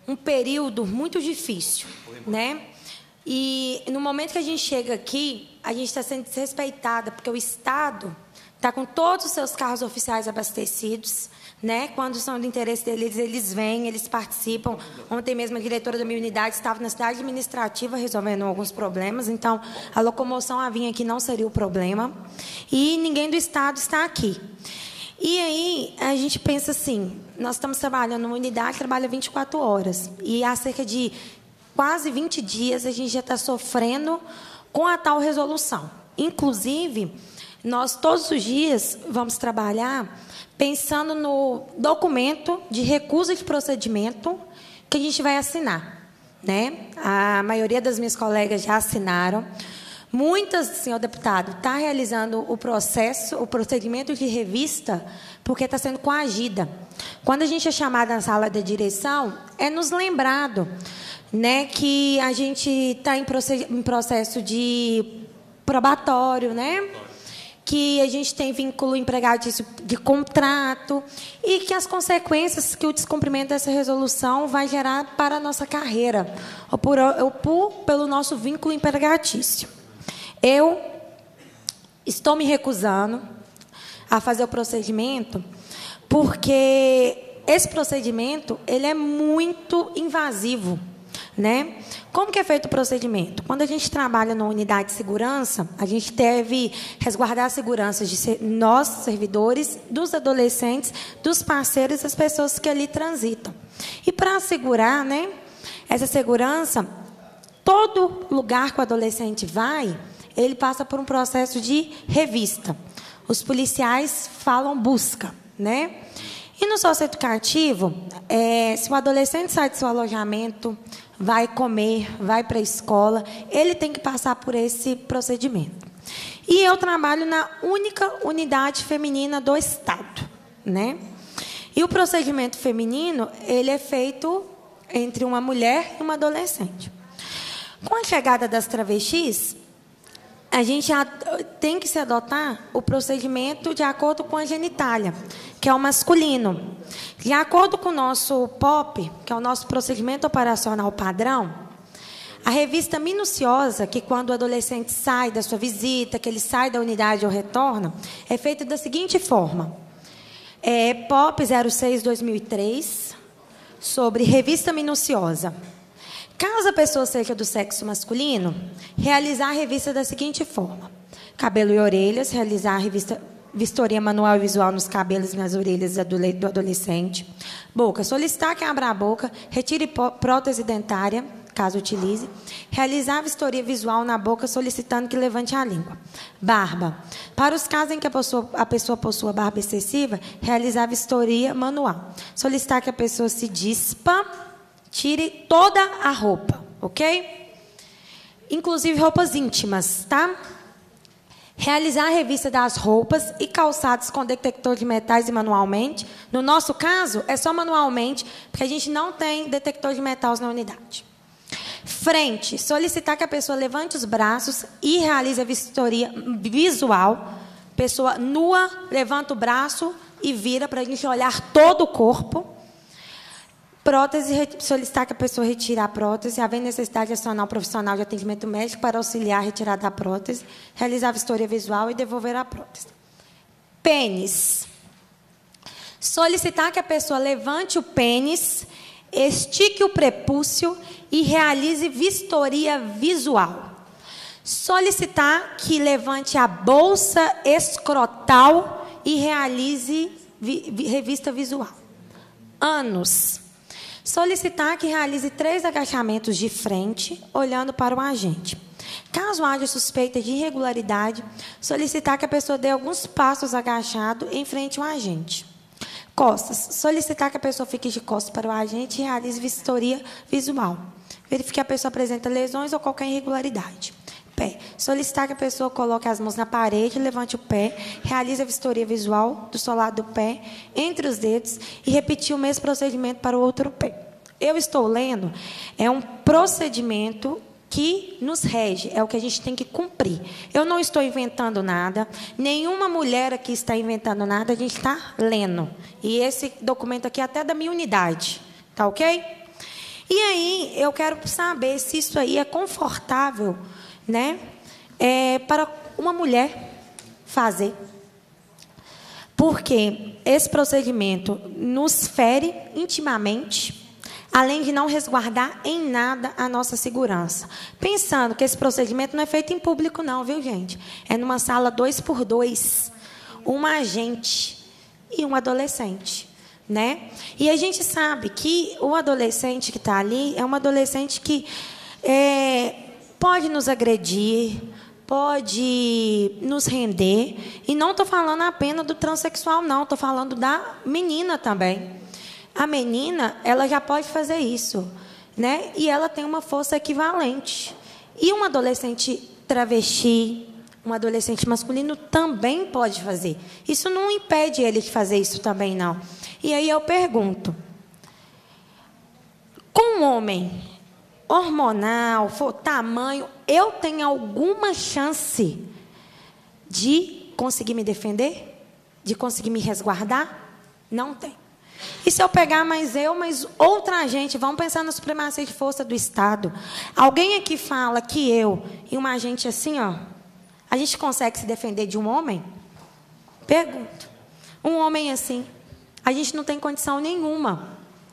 D: um período muito difícil, né? E no momento que a gente chega aqui, a gente está sendo desrespeitada, porque o Estado está com todos os seus carros oficiais abastecidos, né? Quando são do interesse deles, eles vêm, eles participam. Ontem mesmo a diretora da minha unidade estava na cidade administrativa resolvendo alguns problemas, então a locomoção a vir aqui não seria o problema. E ninguém do Estado está aqui. E aí a gente pensa assim, nós estamos trabalhando numa unidade que trabalha vinte e quatro horas. E há cerca de quase vinte dias a gente já está sofrendo com a tal resolução. Inclusive, nós todos os dias vamos trabalhar pensando no documento de recusa de procedimento que a gente vai assinar, né? A maioria das minhas colegas já assinaram. Muitas, senhor deputado, está realizando o processo, o procedimento de revista, porque está sendo coagida. Quando a gente é chamada na sala da direção, é nos lembrado, né, que a gente está em, em processo de probatório, né? Que a gente tem vínculo empregatício de contrato e que as consequências que o descumprimento dessa resolução vai gerar para a nossa carreira, ou, por, ou por, pelo nosso vínculo empregatício. Eu estou me recusando a fazer o procedimento porque esse procedimento ele é muito invasivo, né? Como que é feito o procedimento? Quando a gente trabalha na unidade de segurança, a gente deve resguardar a segurança de ser, nós, servidores, dos adolescentes, dos parceiros, das pessoas que ali transitam. E para assegurar, né, essa segurança, todo lugar que o adolescente vai, ele passa por um processo de revista. Os policiais falam busca, né? E no socioeducativo, é, se o adolescente sai do seu alojamento, vai comer, vai para a escola, ele tem que passar por esse procedimento. E eu trabalho na única unidade feminina do Estado, né? E o procedimento feminino, ele é feito entre uma mulher e uma adolescente. Com a chegada das travestis, a gente tem que se adotar o procedimento de acordo com a genitália, que é o masculino. De acordo com o nosso P O P, que é o nosso procedimento operacional padrão, a revista minuciosa, que quando o adolescente sai da sua visita, que ele sai da unidade ou retorna, é feita da seguinte forma. É P O P zero seis barra dois mil e três, sobre revista minuciosa. Caso a pessoa seja do sexo masculino, realizar a revista da seguinte forma. Cabelo e orelhas, realizar a revista, vistoria manual e visual nos cabelos e nas orelhas do adolescente. Boca, solicitar que abra a boca, retire prótese dentária, caso utilize. Realizar a vistoria visual na boca, solicitando que levante a língua. Barba. Para os casos em que a pessoa, a pessoa possua barba excessiva, realizar a vistoria manual. Solicitar que a pessoa se dispa, tire toda a roupa, ok? Inclusive roupas íntimas, tá? Realizar a revista das roupas e calçados com detector de metais e manualmente. No nosso caso, é só manualmente, porque a gente não tem detector de metais na unidade. Frente, solicitar que a pessoa levante os braços e realize a vistoria visual. Pessoa nua, levanta o braço e vira para a gente olhar todo o corpo. Prótese, solicitar que a pessoa retire a prótese, havendo necessidade de acionar um profissional de atendimento médico para auxiliar a retirada da prótese, realizar a vistoria visual e devolver a prótese. Pênis. Solicitar que a pessoa levante o pênis, estique o prepúcio e realize vistoria visual. Solicitar que levante a bolsa escrotal e realize vi, vi, revista visual. Ânus. Solicitar que realize três agachamentos de frente, olhando para o agente. Caso haja suspeita de irregularidade, solicitar que a pessoa dê alguns passos agachado em frente ao agente. Costas. Solicitar que a pessoa fique de costas para o agente e realize vistoria visual. Verifique que a pessoa apresenta lesões ou qualquer irregularidade. Pé. Solicitar que a pessoa coloque as mãos na parede, levante o pé, realize a vistoria visual do solado do pé, entre os dedos, e repetir o mesmo procedimento para o outro pé. Eu estou lendo, é um procedimento que nos rege, é o que a gente tem que cumprir. Eu não estou inventando nada, nenhuma mulher aqui está inventando nada, a gente está lendo. E esse documento aqui é até da minha unidade, tá ok? E aí, eu quero saber se isso aí é confortável, né, é, para uma mulher fazer. Porque esse procedimento nos fere intimamente, além de não resguardar em nada a nossa segurança. Pensando que esse procedimento não é feito em público não, viu, gente? É numa sala dois por dois, uma agente e um adolescente, né? E a gente sabe que o adolescente que está ali é um adolescente que é, pode nos agredir, pode nos render. E não estou falando apenas do transexual, não. Estou falando da menina também. A menina, ela já pode fazer isso, né? E ela tem uma força equivalente. E um adolescente travesti, um adolescente masculino também pode fazer. Isso não impede ele de fazer isso também, não. E aí eu pergunto, com um homem hormonal, for tamanho, eu tenho alguma chance de conseguir me defender? De conseguir me resguardar? Não tem. E se eu pegar mais eu, mais outra agente, vamos pensar na supremacia de força do Estado. Alguém aqui fala que eu e uma agente assim, ó, a gente consegue se defender de um homem? Pergunto. Um homem assim, a gente não tem condição nenhuma.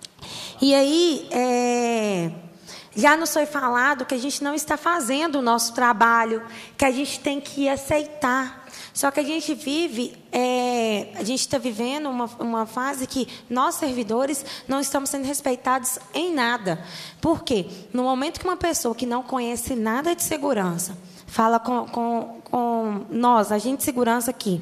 D: E aí, é, já nos foi falado que a gente não está fazendo o nosso trabalho, que a gente tem que aceitar. Só que a gente vive, é, a gente está vivendo uma, uma fase que nós, servidores, não estamos sendo respeitados em nada. Por quê? No momento que uma pessoa que não conhece nada de segurança fala com, com, com nós, agente de segurança aqui,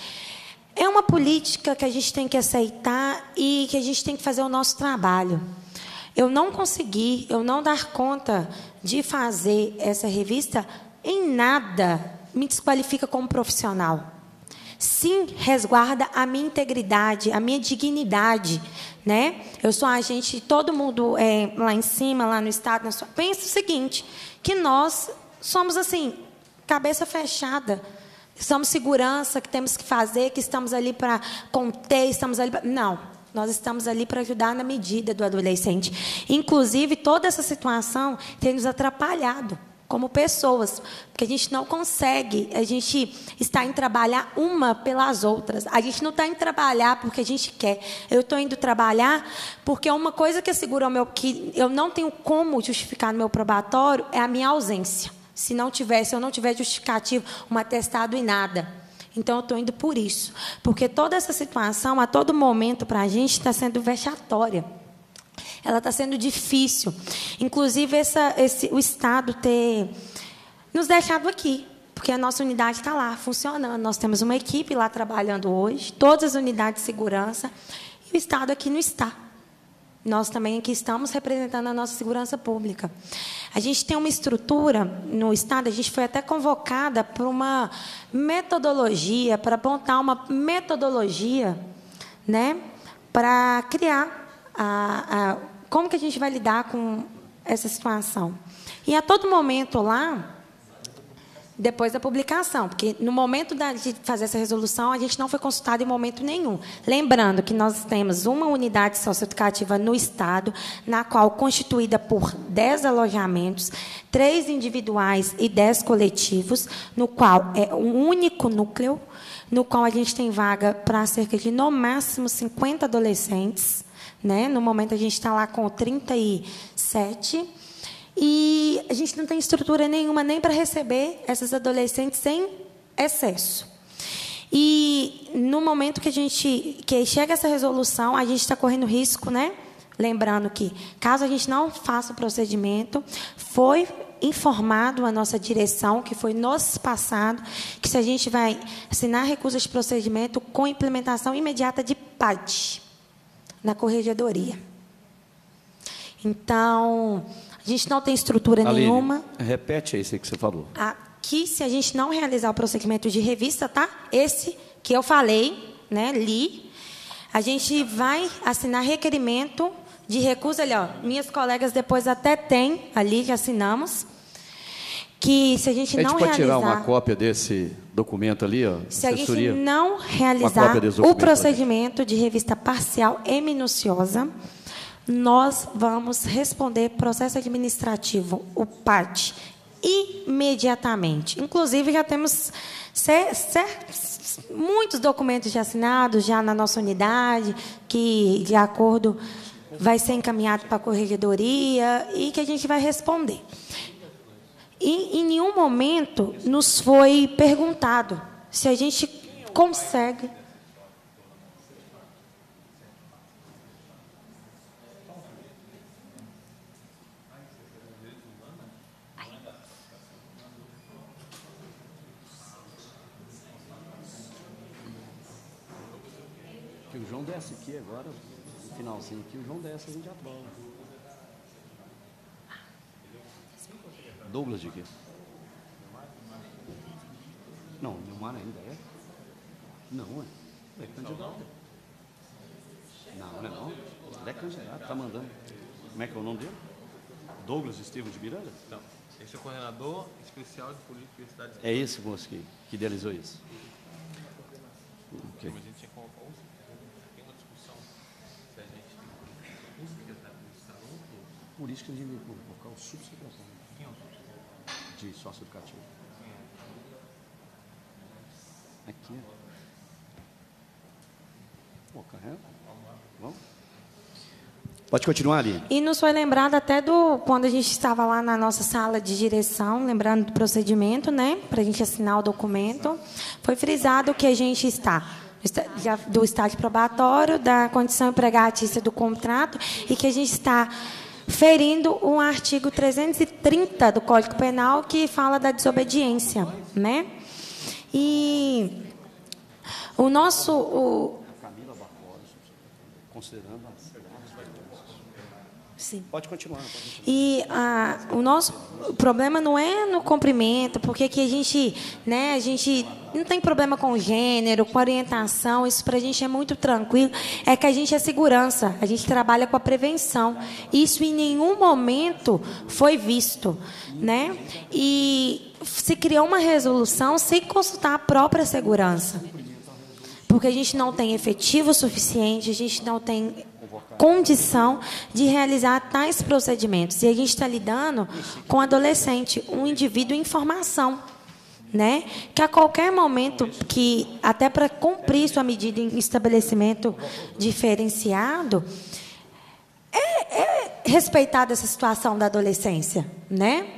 D: é uma política que a gente tem que aceitar e que a gente tem que fazer o nosso trabalho. Eu não consegui, eu não dar conta de fazer essa revista, em nada me desqualifica como profissional. Sim, resguarda a minha integridade, a minha dignidade, né? Eu sou agente, todo mundo é, lá em cima, lá no Estado, na sua... pensa o seguinte, que nós somos assim, cabeça fechada. Somos segurança, que temos que fazer, que estamos ali para conter, estamos ali para... Não, nós estamos ali para ajudar na medida do adolescente. Inclusive, toda essa situação tem nos atrapalhado como pessoas, porque a gente não consegue, a gente está em trabalhar uma pelas outras. A gente não está em trabalhar porque a gente quer. Eu estou indo trabalhar porque uma coisa que assegura o meu, que eu não tenho como justificar no meu probatório é a minha ausência. Se não tivesse, eu não tiver justificativo, um atestado e nada. Então, eu estou indo por isso. Porque toda essa situação, a todo momento, para a gente, está sendo vexatória. Ela está sendo difícil. Inclusive, essa, esse, o Estado ter nos deixado aqui. Porque a nossa unidade está lá, funcionando. Nós temos uma equipe lá trabalhando hoje, todas as unidades de segurança, e o Estado aqui não está. Nós também aqui estamos representando a nossa segurança pública. A gente tem uma estrutura no Estado, a gente foi até convocada para uma metodologia, para apontar uma metodologia, né, para criar a, a, como que a gente vai lidar com essa situação. E a todo momento lá, depois da publicação, porque no momento da, de fazer essa resolução, a gente não foi consultado em momento nenhum. Lembrando que nós temos uma unidade socioeducativa no Estado, na qual constituída por dez alojamentos, três individuais e dez coletivos, no qual é um único núcleo, no qual a gente tem vaga para cerca de, no máximo, cinquenta adolescentes. Né? No momento, a gente está lá com trinta e sete. E a gente não tem estrutura nenhuma nem para receber essas adolescentes em excesso. E no momento que a gente que chega essa resolução, a gente está correndo risco, né? Lembrando que, caso a gente não faça o procedimento, foi informado a nossa direção, que foi nos passado, que se a gente vai assinar recusa de procedimento com implementação imediata de P A D na corregedoria. Então, a gente não tem estrutura
A: Aline,
D: nenhuma.
A: Repete aí isso que você falou.
D: Aqui, se a gente não realizar o procedimento de revista, tá? Esse que eu falei, né, li, a gente vai assinar requerimento de recusa. Ali, ó, minhas colegas depois até têm ali, que assinamos, que se a gente não realizar...
A: tirar uma cópia desse documento ali, ó,
D: se
A: assessoria,
D: a gente não realizar o procedimento de revista parcial e minuciosa, nós vamos responder processo administrativo, o P A T, imediatamente. Inclusive, já temos cer- cer- muitos documentos já assinados, já na nossa unidade, que, de acordo, vai ser encaminhado para a corregedoria e que a gente vai responder. E, em nenhum momento, nos foi perguntado se a gente consegue...
A: Que o João desce aqui agora, no finalzinho aqui, o João desce, a gente aprova. Douglas de quê? Não, Nilmar ainda é? Não, é. É candidato. Não, não é não. Ele é candidato, está mandando. Como é que é o nome dele? Douglas Estevam de Miranda?
B: Não. Esse é o coordenador especial de política e cidade.
A: É esse moço que, que idealizou isso. Okay.
B: Mas a gente tinha que colocar o... Tem uma discussão se a gente tem o secretário de Estado ou todos.
A: Por isso que a gente vai colocar o subsecretário.
B: Quem é o subsecretário?
A: De sócio educativo. Aqui. Pô, carrega. Vamos? Pode continuar ali.
D: E nos foi lembrado até do quando a gente estava lá na nossa sala de direção, lembrando do procedimento, né, para a gente assinar o documento, foi frisado que a gente está já do estágio probatório, da condição empregatícia do contrato e que a gente está ferindo o artigo trezentos e trinta do Código Penal que fala da desobediência, né? E o nosso o...
A: Camila Barbosa, considerando as...
D: Sim.
A: Pode continuar. Pode continuar.
D: E a, o nosso problema não é no cumprimento, porque aqui a gente, né, a gente não tem problema com gênero, com orientação, isso para a gente é muito tranquilo. É que a gente é segurança, a gente trabalha com a prevenção. Isso em nenhum momento foi visto, né? E se criou uma resolução sem consultar a própria segurança, porque a gente não tem efetivo suficiente, a gente não tem condição de realizar tais procedimentos. E a gente está lidando com um adolescente, um indivíduo em formação, né? Que a qualquer momento, que até para cumprir sua medida em estabelecimento diferenciado, é, é respeitada essa situação da adolescência, né?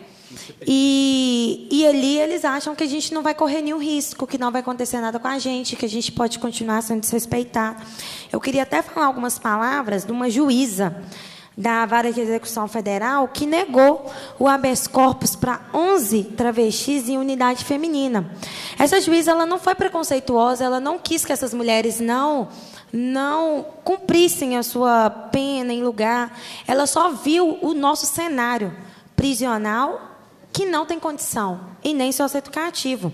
D: E, e ali eles acham que a gente não vai correr nenhum risco, que não vai acontecer nada com a gente, que a gente pode continuar sendo desrespeitado. Eu queria até falar algumas palavras de uma juíza da Vara de Execução Federal que negou o habeas corpus para onze travestis em unidade feminina. Essa juíza ela não foi preconceituosa, ela não quis que essas mulheres não, não cumprissem a sua pena em lugar. Ela só viu o nosso cenário prisional que não tem condição e nem socioeducativo.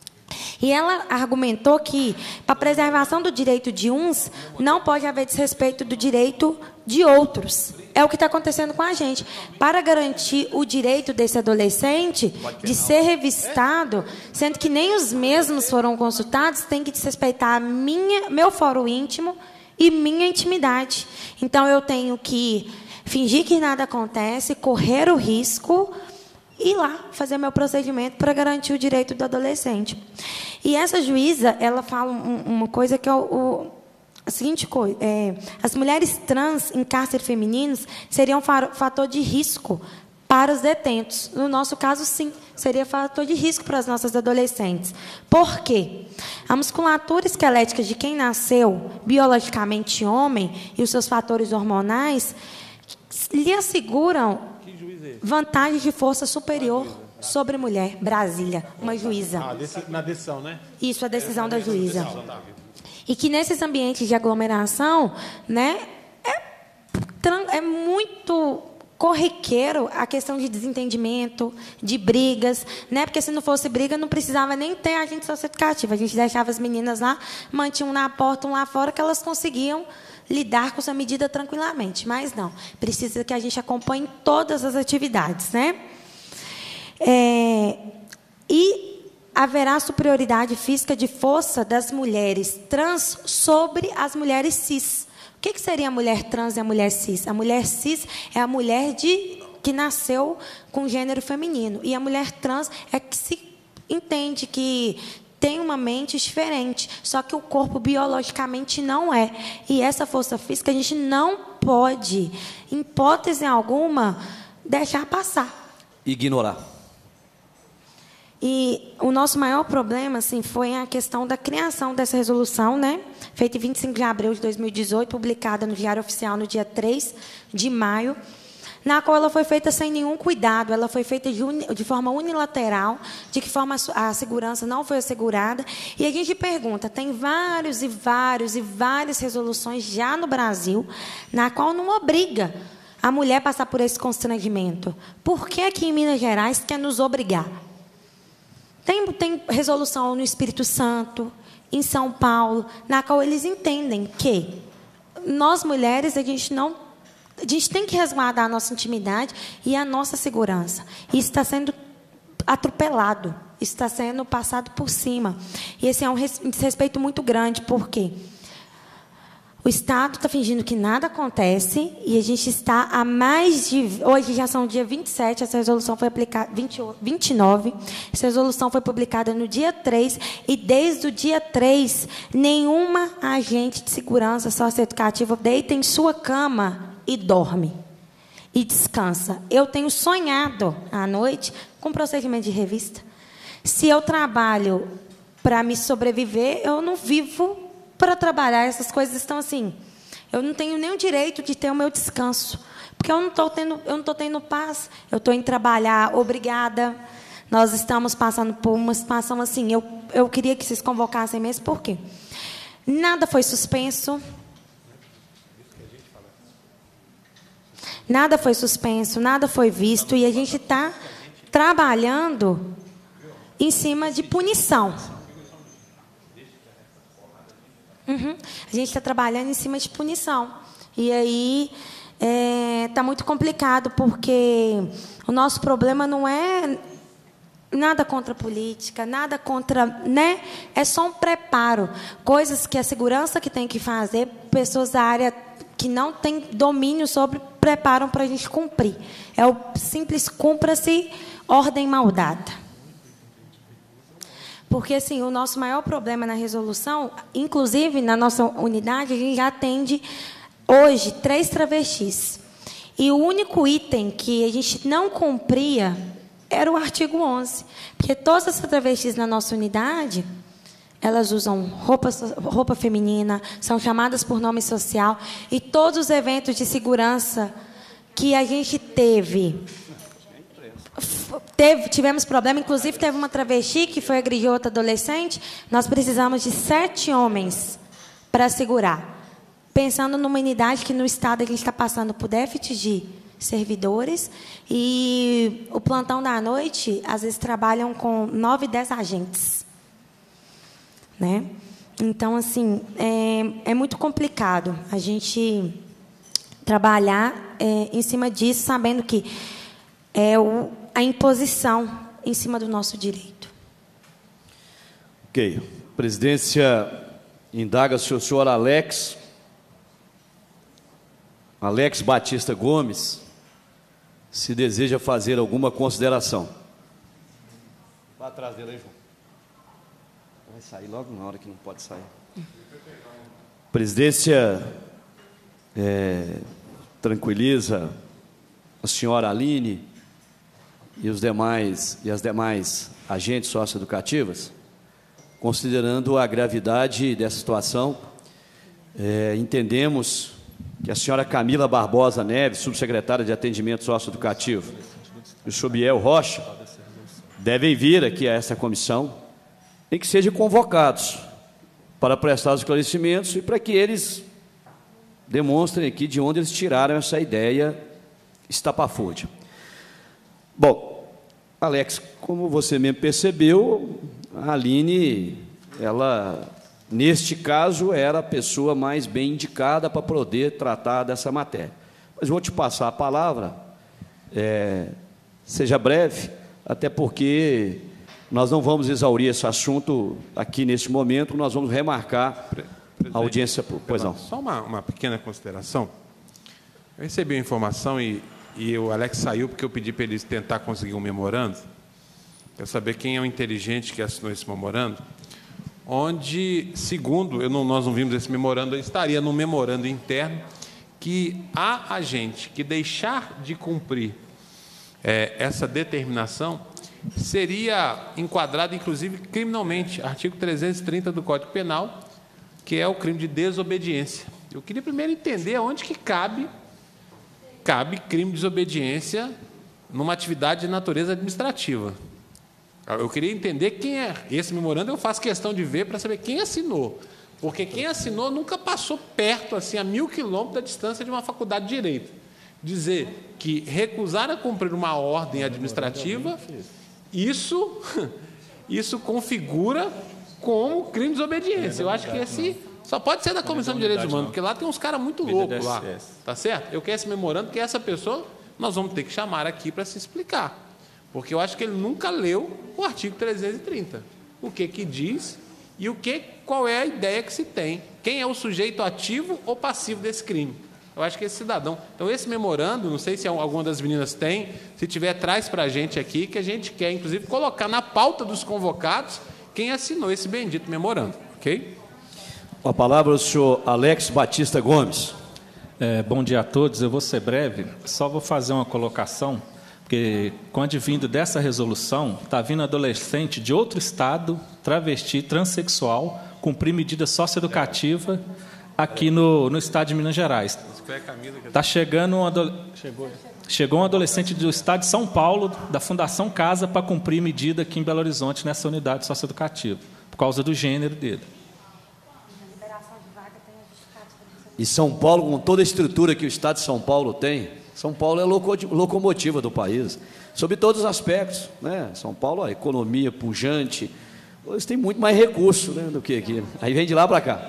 D: E ela argumentou que, para a preservação do direito de uns, não pode haver desrespeito do direito de outros. É o que está acontecendo com a gente. Para garantir o direito desse adolescente de ser revistado, sendo que nem os mesmos foram consultados, tem que desrespeitar a minha, meu fórum íntimo e minha intimidade. Então, eu tenho que fingir que nada acontece, correr o risco... ir lá fazer meu procedimento para garantir o direito do adolescente. E essa juíza, ela fala um, uma coisa que é o, o, a seguinte coisa: é, as mulheres trans em cárcere femininos seriam um fator de risco para os detentos. No nosso caso, sim, seria fator de risco para as nossas adolescentes. Por quê? A musculatura esquelética de quem nasceu biologicamente homem e os seus fatores hormonais lhe asseguram vantagem de força superior sobre mulher. Brasília, uma juíza.
B: Ah, na decisão, né?
D: Isso, a decisão da juíza. E que nesses ambientes de aglomeração, né, é, é muito corriqueiro a questão de desentendimento, de brigas, né? Porque se não fosse briga, não precisava nem ter agente socioeducativo. A gente deixava as meninas lá, mantinham um na porta, um lá fora, que elas conseguiam lidar com essa medida tranquilamente. Mas não, precisa que a gente acompanhe todas as atividades, né? É, e haverá superioridade física de força das mulheres trans sobre as mulheres cis. O que, que seria a mulher trans e a mulher cis? A mulher cis é a mulher de, que nasceu com gênero feminino. E a mulher trans é que se entende que tem uma mente diferente, só que o corpo biologicamente não é. E essa força física a gente não pode, em hipótese alguma, deixar passar.
A: Ignorar.
D: E o nosso maior problema, assim, foi a questão da criação dessa resolução, né? Feita em vinte e cinco de abril de dois mil e dezoito, publicada no Diário Oficial no dia três de maio, na qual ela foi feita sem nenhum cuidado, ela foi feita de, uni, de forma unilateral, de que forma a, a segurança não foi assegurada. E a gente pergunta, tem vários e vários e várias resoluções já no Brasil, na qual não obriga a mulher a passar por esse constrangimento. Por que aqui em Minas Gerais quer nos obrigar? Tem, tem resolução no Espírito Santo, em São Paulo, na qual eles entendem que nós, mulheres, a gente não, a gente tem que resguardar a nossa intimidade e a nossa segurança. Isso está sendo atropelado, isso está sendo passado por cima. E esse é um desrespeito muito grande, por quê? O Estado está fingindo que nada acontece e a gente está há mais de... Hoje já são dia vinte e sete, essa resolução foi aplicada... vinte, vinte e nove, essa resolução foi publicada no dia três e desde o dia três, nenhuma agente de segurança socioeducativa deita em sua cama e dorme. E descansa. Eu tenho sonhado à noite com procedimento de revista. Se eu trabalho para me sobreviver, eu não vivo para trabalhar. Essas coisas estão assim. Eu não tenho nem o direito de ter o meu descanso, porque eu não estou tendo, eu não estou tendo paz. Eu estou em trabalhar obrigada. Nós estamos passando por uma situação assim. Eu, eu queria que vocês convocassem mesmo, por quê? Nada foi suspenso. Nada foi suspenso, nada foi visto, e a gente está trabalhando em cima de punição. Uhum. A gente está trabalhando em cima de punição. E aí está é, muito complicado, porque o nosso problema não é nada contra a política, nada contra... Né? É só um preparo. Coisas que a segurança que tem que fazer, pessoas da área que não têm domínio sobre, preparam para a gente cumprir. É o simples cumpra-se, ordem mal dada. Porque, assim, o nosso maior problema na resolução, inclusive na nossa unidade, a gente já atende hoje três travestis. E o único item que a gente não cumpria era o artigo onze. Porque todas essas travestis na nossa unidade, elas usam roupa, roupa feminina, são chamadas por nome social, e todos os eventos de segurança que a gente teve... Teve, tivemos problema, inclusive teve uma travesti que foi agredir outra adolescente. Nós precisamos de sete homens para segurar. Pensando numa unidade que no estado a gente está passando por déficit de servidores, e o plantão da noite, às vezes, trabalham com nove, dez agentes. Né? Então, assim, é, é muito complicado a gente trabalhar é, em cima disso, sabendo que é o, a imposição em cima do nosso direito.
A: Ok. A presidência indaga se o senhor Alex, Alex Batista Gomes, se deseja fazer alguma consideração. Vá atrás dele aí, João. Vai sair logo na hora que não pode sair. A presidência é, tranquiliza a senhora Aline e os demais e as demais agentes socioeducativas, considerando a gravidade dessa situação. É, entendemos que a senhora Camila Barbosa Neves, subsecretária de Atendimento Socioeducativo, e o senhor Biel Rocha devem vir aqui a essa comissão, em que sejam convocados para prestar os esclarecimentos e para que eles demonstrem aqui de onde eles tiraram essa ideia estapafúrdia. Bom, Alex, como você mesmo percebeu, a Aline, ela, neste caso, era a pessoa mais bem indicada para poder tratar dessa matéria. Mas vou te passar a palavra, é, seja breve, até porque nós não vamos exaurir esse assunto aqui nesse momento, nós vamos remarcar a audiência pública. Pois não.
B: Só uma, uma pequena consideração. Eu recebi a informação e, e o Alex saiu porque eu pedi para eles tentar conseguir um memorando. Quero saber quem é o inteligente que assinou esse memorando, onde, segundo, eu não, nós não vimos esse memorando, estaria no memorando interno que a agente que deixar de cumprir é, essa determinação seria enquadrada, inclusive, criminalmente, artigo trezentos e trinta do Código Penal, que é o crime de desobediência. Eu queria primeiro entender onde que cabe, cabe crime de desobediência numa atividade de natureza administrativa. Eu queria entender quem é. Esse memorando eu faço questão de ver para saber quem assinou. Porque quem assinou nunca passou perto, assim, a mil quilômetros da distância de uma faculdade de Direito. Dizer que recusar a cumprir uma ordem administrativa, isso, isso configura como crime de desobediência. Eu acho que esse só pode ser da Comissão de Direitos Humanos, porque lá tem uns caras muito loucos lá. Tá certo? Eu quero esse memorando, que essa pessoa nós vamos ter que chamar aqui para se explicar. Porque eu acho que ele nunca leu o artigo trezentos e trinta. O que que diz e o que, qual é a ideia que se tem. Quem é o sujeito ativo ou passivo desse crime? Eu acho que esse cidadão. Então, esse memorando, não sei se alguma das meninas tem, se tiver, traz para a gente aqui, que a gente quer, inclusive, colocar na pauta dos convocados quem assinou esse bendito memorando. Ok?
A: Com a palavra o senhor Alex Batista Gomes.
E: É, bom dia a todos. Eu vou ser breve. Só vou fazer uma colocação, porque, com o advindo dessa resolução, está vindo adolescente de outro estado, travesti, transexual, cumprir medida socioeducativa aqui no, no estado de Minas Gerais. Está chegando um adolescente. Chegou. Chegou um adolescente do estado de São Paulo, da Fundação Casa, para cumprir medida aqui em Belo Horizonte, nessa unidade socioeducativa, por causa do gênero dele.
A: E São Paulo, com toda a estrutura que o estado de São Paulo tem, São Paulo é a locomotiva do país, sob todos os aspectos, né? São Paulo, a economia pujante, eles têm muito mais recurso, né, do que aqui. Aí vem de lá para cá.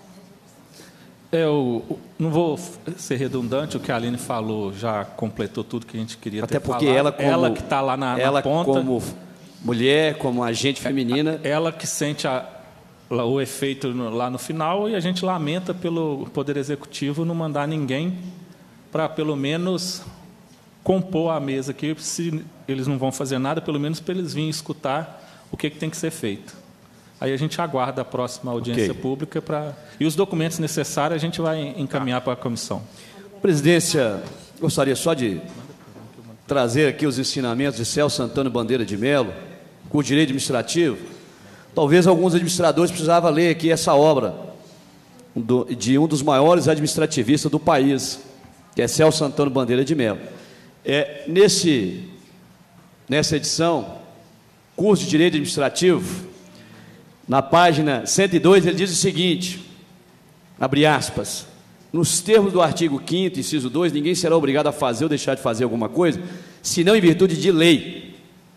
E: Eu não vou ser redundante, o que a Aline falou já completou tudo que a gente queria
A: Até
E: ter
A: porque
E: falado.
A: ela, como,
E: ela que está lá na,
A: ela
E: na ponta,
A: como mulher, como agente feminina,
E: ela que sente a, o efeito no, lá no final, e a gente lamenta pelo Poder Executivo não mandar ninguém para, pelo menos, compor a mesa aqui. Se eles não vão fazer nada, pelo menos para eles virem escutar o que, que tem que ser feito. Aí a gente aguarda a próxima audiência okay. pública para... E os documentos necessários a gente vai encaminhar para a comissão.
A: Presidência, gostaria só de trazer aqui os ensinamentos de Celso Antônio Bandeira de Melo, com o direito administrativo. Talvez alguns administradores precisavam ler aqui essa obra de um dos maiores administrativistas do país, que é Celso Antônio Bandeira de Melo. É, nesse, nessa edição, curso de direito administrativo, na página cento e dois, ele diz o seguinte, abre aspas, nos termos do artigo quinto, inciso dois, ninguém será obrigado a fazer ou deixar de fazer alguma coisa, senão em virtude de lei.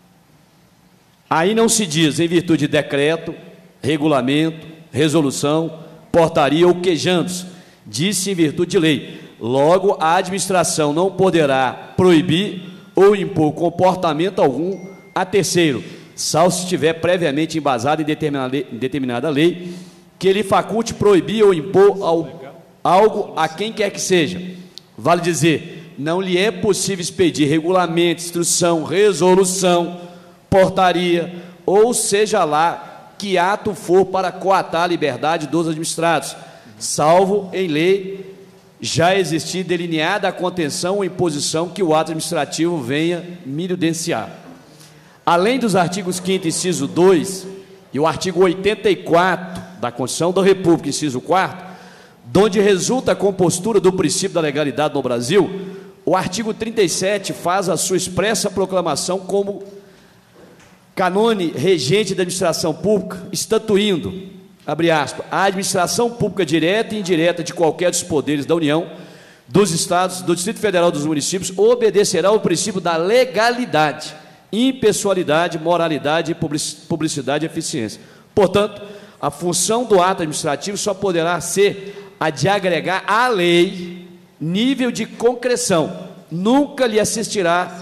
A: Aí não se diz em virtude de decreto, regulamento, resolução, portaria ou quejandos, diz-se em virtude de lei. Logo, a administração não poderá proibir ou impor comportamento algum a terceiro, salvo se estiver previamente embasado em determinada lei, em determinada lei que lhe faculte proibir ou impor ao, algo a quem quer que seja. Vale dizer, não lhe é possível expedir regulamento, instrução, resolução, portaria, ou seja lá que ato for para coatar a liberdade dos administrados, salvo em lei já existir delineada a contenção ou imposição que o ato administrativo venha milidenciar. Além dos artigos quinto, inciso dois, e o artigo oitenta e quatro da Constituição da República, inciso quarto, donde resulta a compostura do princípio da legalidade no Brasil, o artigo trinta e sete faz a sua expressa proclamação como canone regente da administração pública, estatuindo, abre aspas, a administração pública direta e indireta de qualquer dos poderes da União, dos Estados, do Distrito Federal e dos municípios, obedecerá ao princípio da legalidade, impessoalidade, moralidade, publicidade e eficiência. Portanto, a função do ato administrativo só poderá ser a de agregar à lei nível de concreção. Nunca lhe assistirá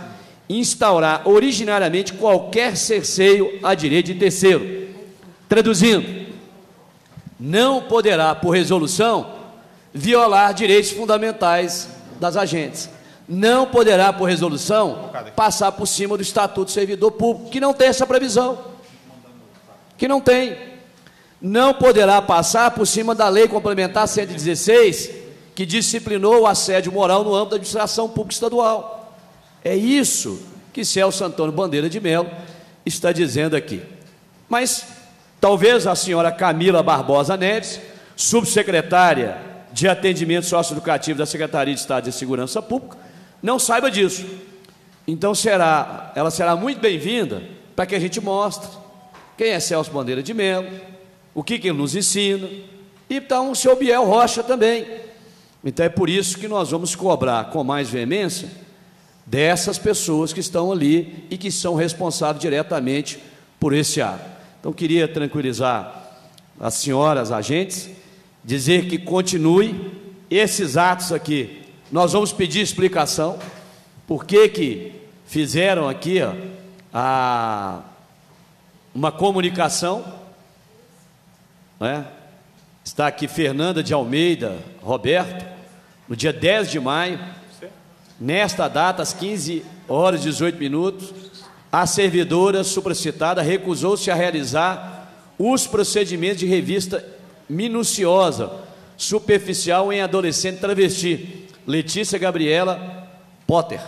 A: instaurar originariamente qualquer cerceio a direito de terceiro. Traduzindo, não poderá, por resolução, violar direitos fundamentais das agentes. Não poderá, por resolução, passar por cima do Estatuto do Servidor Público, que não tem essa previsão. Que não tem. Não poderá passar por cima da Lei Complementar cento e dezesseis, que disciplinou o assédio moral no âmbito da administração pública estadual. É isso que Celso Antônio Bandeira de Mello está dizendo aqui. Mas talvez a senhora Camila Barbosa Neves, subsecretária de Atendimento Socioeducativo da Secretaria de Estado de Segurança Pública, não saiba disso. Então será, ela será muito bem-vinda para que a gente mostre quem é Celso Bandeira de Mello, o que, que ele nos ensina, e então o senhor Biel Rocha também. Então é por isso que nós vamos cobrar com mais veemência dessas pessoas que estão ali e que são responsáveis diretamente por esse ato. Então queria tranquilizar as senhoras agentes, dizer que continue esses atos aqui. Nós vamos pedir explicação por que que fizeram aqui ó, a, uma comunicação, né? Está aqui Fernanda de Almeida Roberto, no dia dez de maio, nesta data, às quinze horas e dezoito minutos, a servidora supracitada recusou-se a realizar os procedimentos de revista minuciosa, superficial em adolescente travesti, Letícia Gabriela Potter,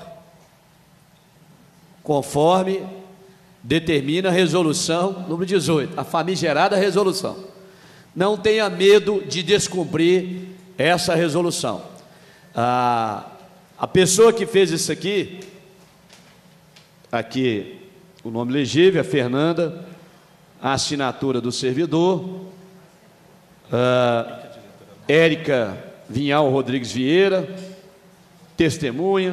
A: conforme determina a resolução número dezoito, a famigerada resolução. Não tenha medo de descumprir essa resolução. A, a pessoa que fez isso aqui, aqui o nome legível, a Fernanda, a assinatura do servidor, a Érica Vinhal Rodrigues Vieira, testemunha.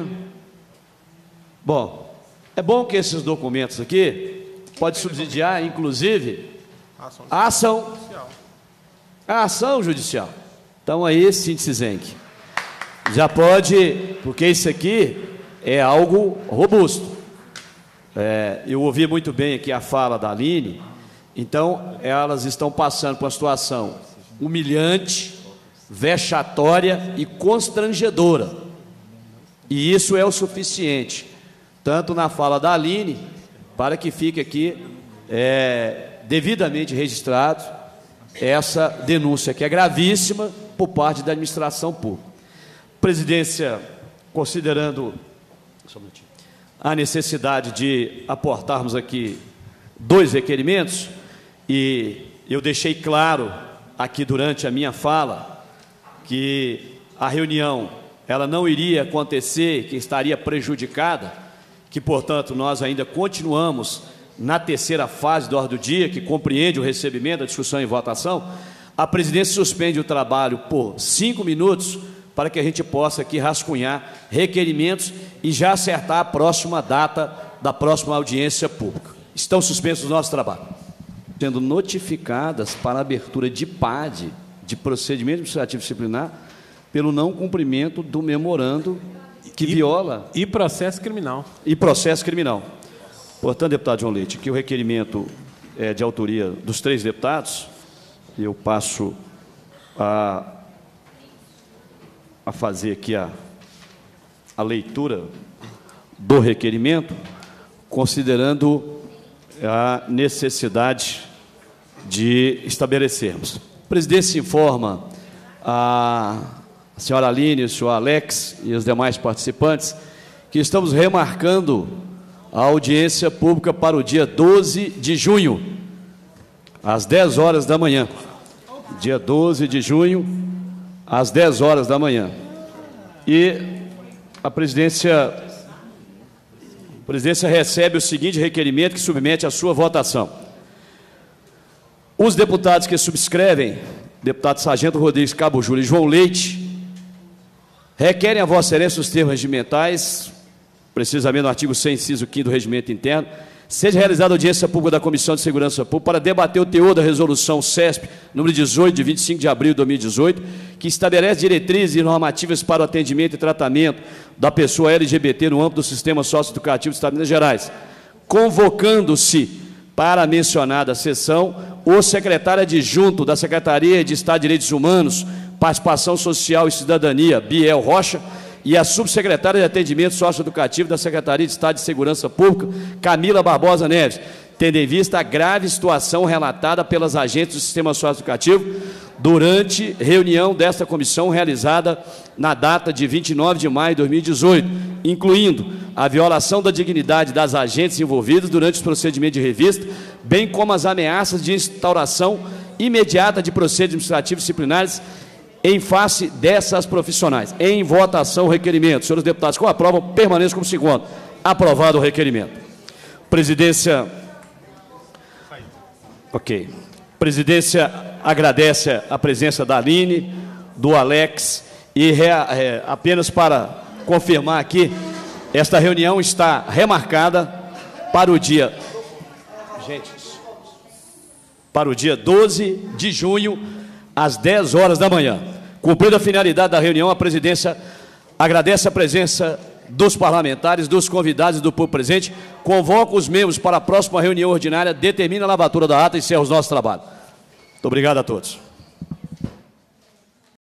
A: Bom, é bom que esses documentos aqui pode subsidiar, inclusive, a ação, a ação judicial. Então aí, síntese Zenck, já pode, porque isso aqui é algo robusto. É, eu ouvi muito bem aqui a fala da Aline. Então elas estão passando por uma situação humilhante, vexatória e constrangedora. E isso é o suficiente, tanto na fala da Aline, para que fique aqui é, devidamente registrado essa denúncia, que é gravíssima por parte da administração pública. Presidência, considerando a necessidade de aportarmos aqui dois requerimentos, e eu deixei claro aqui durante a minha fala que a reunião ela não iria acontecer, que estaria prejudicada, que, portanto, nós ainda continuamos na terceira fase do ordem do dia, que compreende o recebimento, a discussão e votação. A presidência suspende o trabalho por cinco minutos para que a gente possa aqui rascunhar requerimentos e já acertar a próxima data da próxima audiência pública. Estão suspensos os nossos trabalhos. Sendo notificadas para a abertura de P A D, de procedimento administrativo disciplinar, pelo não cumprimento do memorando que
B: e,
A: viola...
B: E processo criminal.
A: E processo criminal. Portanto, deputado João Leite, que o requerimento é de autoria dos três deputados, eu passo a, a fazer aqui a, a leitura do requerimento, considerando a necessidade de estabelecermos. A presidência informa a senhora Aline, o senhor Alex e os demais participantes que estamos remarcando a audiência pública para o dia doze de junho, às dez horas da manhã. Dia doze de junho, às dez horas da manhã. E a presidência, a presidência recebe o seguinte requerimento que submete à sua votação. Os deputados que subscrevem, deputado Sargento Rodrigues Cabo Júlio e João Leite, requerem a Vossa Excelência os termos regimentais, precisamente no artigo cem, inciso quinto do Regimento Interno, seja realizada audiência pública da Comissão de Segurança Pública para debater o teor da resolução C E S P número dezoito, de vinte e cinco de abril de dois mil e dezoito, que estabelece diretrizes e normativas para o atendimento e tratamento da pessoa L G B T no âmbito do sistema socioeducativo do Estado de Minas Gerais, convocando-se para a mencionada sessão o secretário adjunto da Secretaria de Estado de Direitos Humanos, Participação Social e Cidadania, Biel Rocha, e a subsecretária de Atendimento Socioeducativo da Secretaria de Estado de Segurança Pública, Camila Barbosa Neves, tendo em vista a grave situação relatada pelas agentes do sistema socioeducativo durante reunião desta comissão realizada na data de vinte e nove de maio de dois mil e dezoito, incluindo a violação da dignidade das agentes envolvidas durante os procedimentos de revista, bem como as ameaças de instauração imediata de procedimentos administrativos disciplinares em face dessas profissionais. Em votação, o requerimento. Senhores deputados, com aprovam, permaneçam como segundo. Aprovado o requerimento. Presidência... Ok. Presidência agradece a presença da Aline, do Alex, e rea, é, apenas para confirmar aqui, esta reunião está remarcada para o dia... Gente, para o dia doze de junho, às dez horas da manhã. Cumprida a finalidade da reunião, a presidência agradece a presença dos parlamentares, dos convidados e do público presente, convoca os membros para a próxima reunião ordinária, determina a lavatura da ata e encerra os nossos trabalhos. Muito obrigado a todos.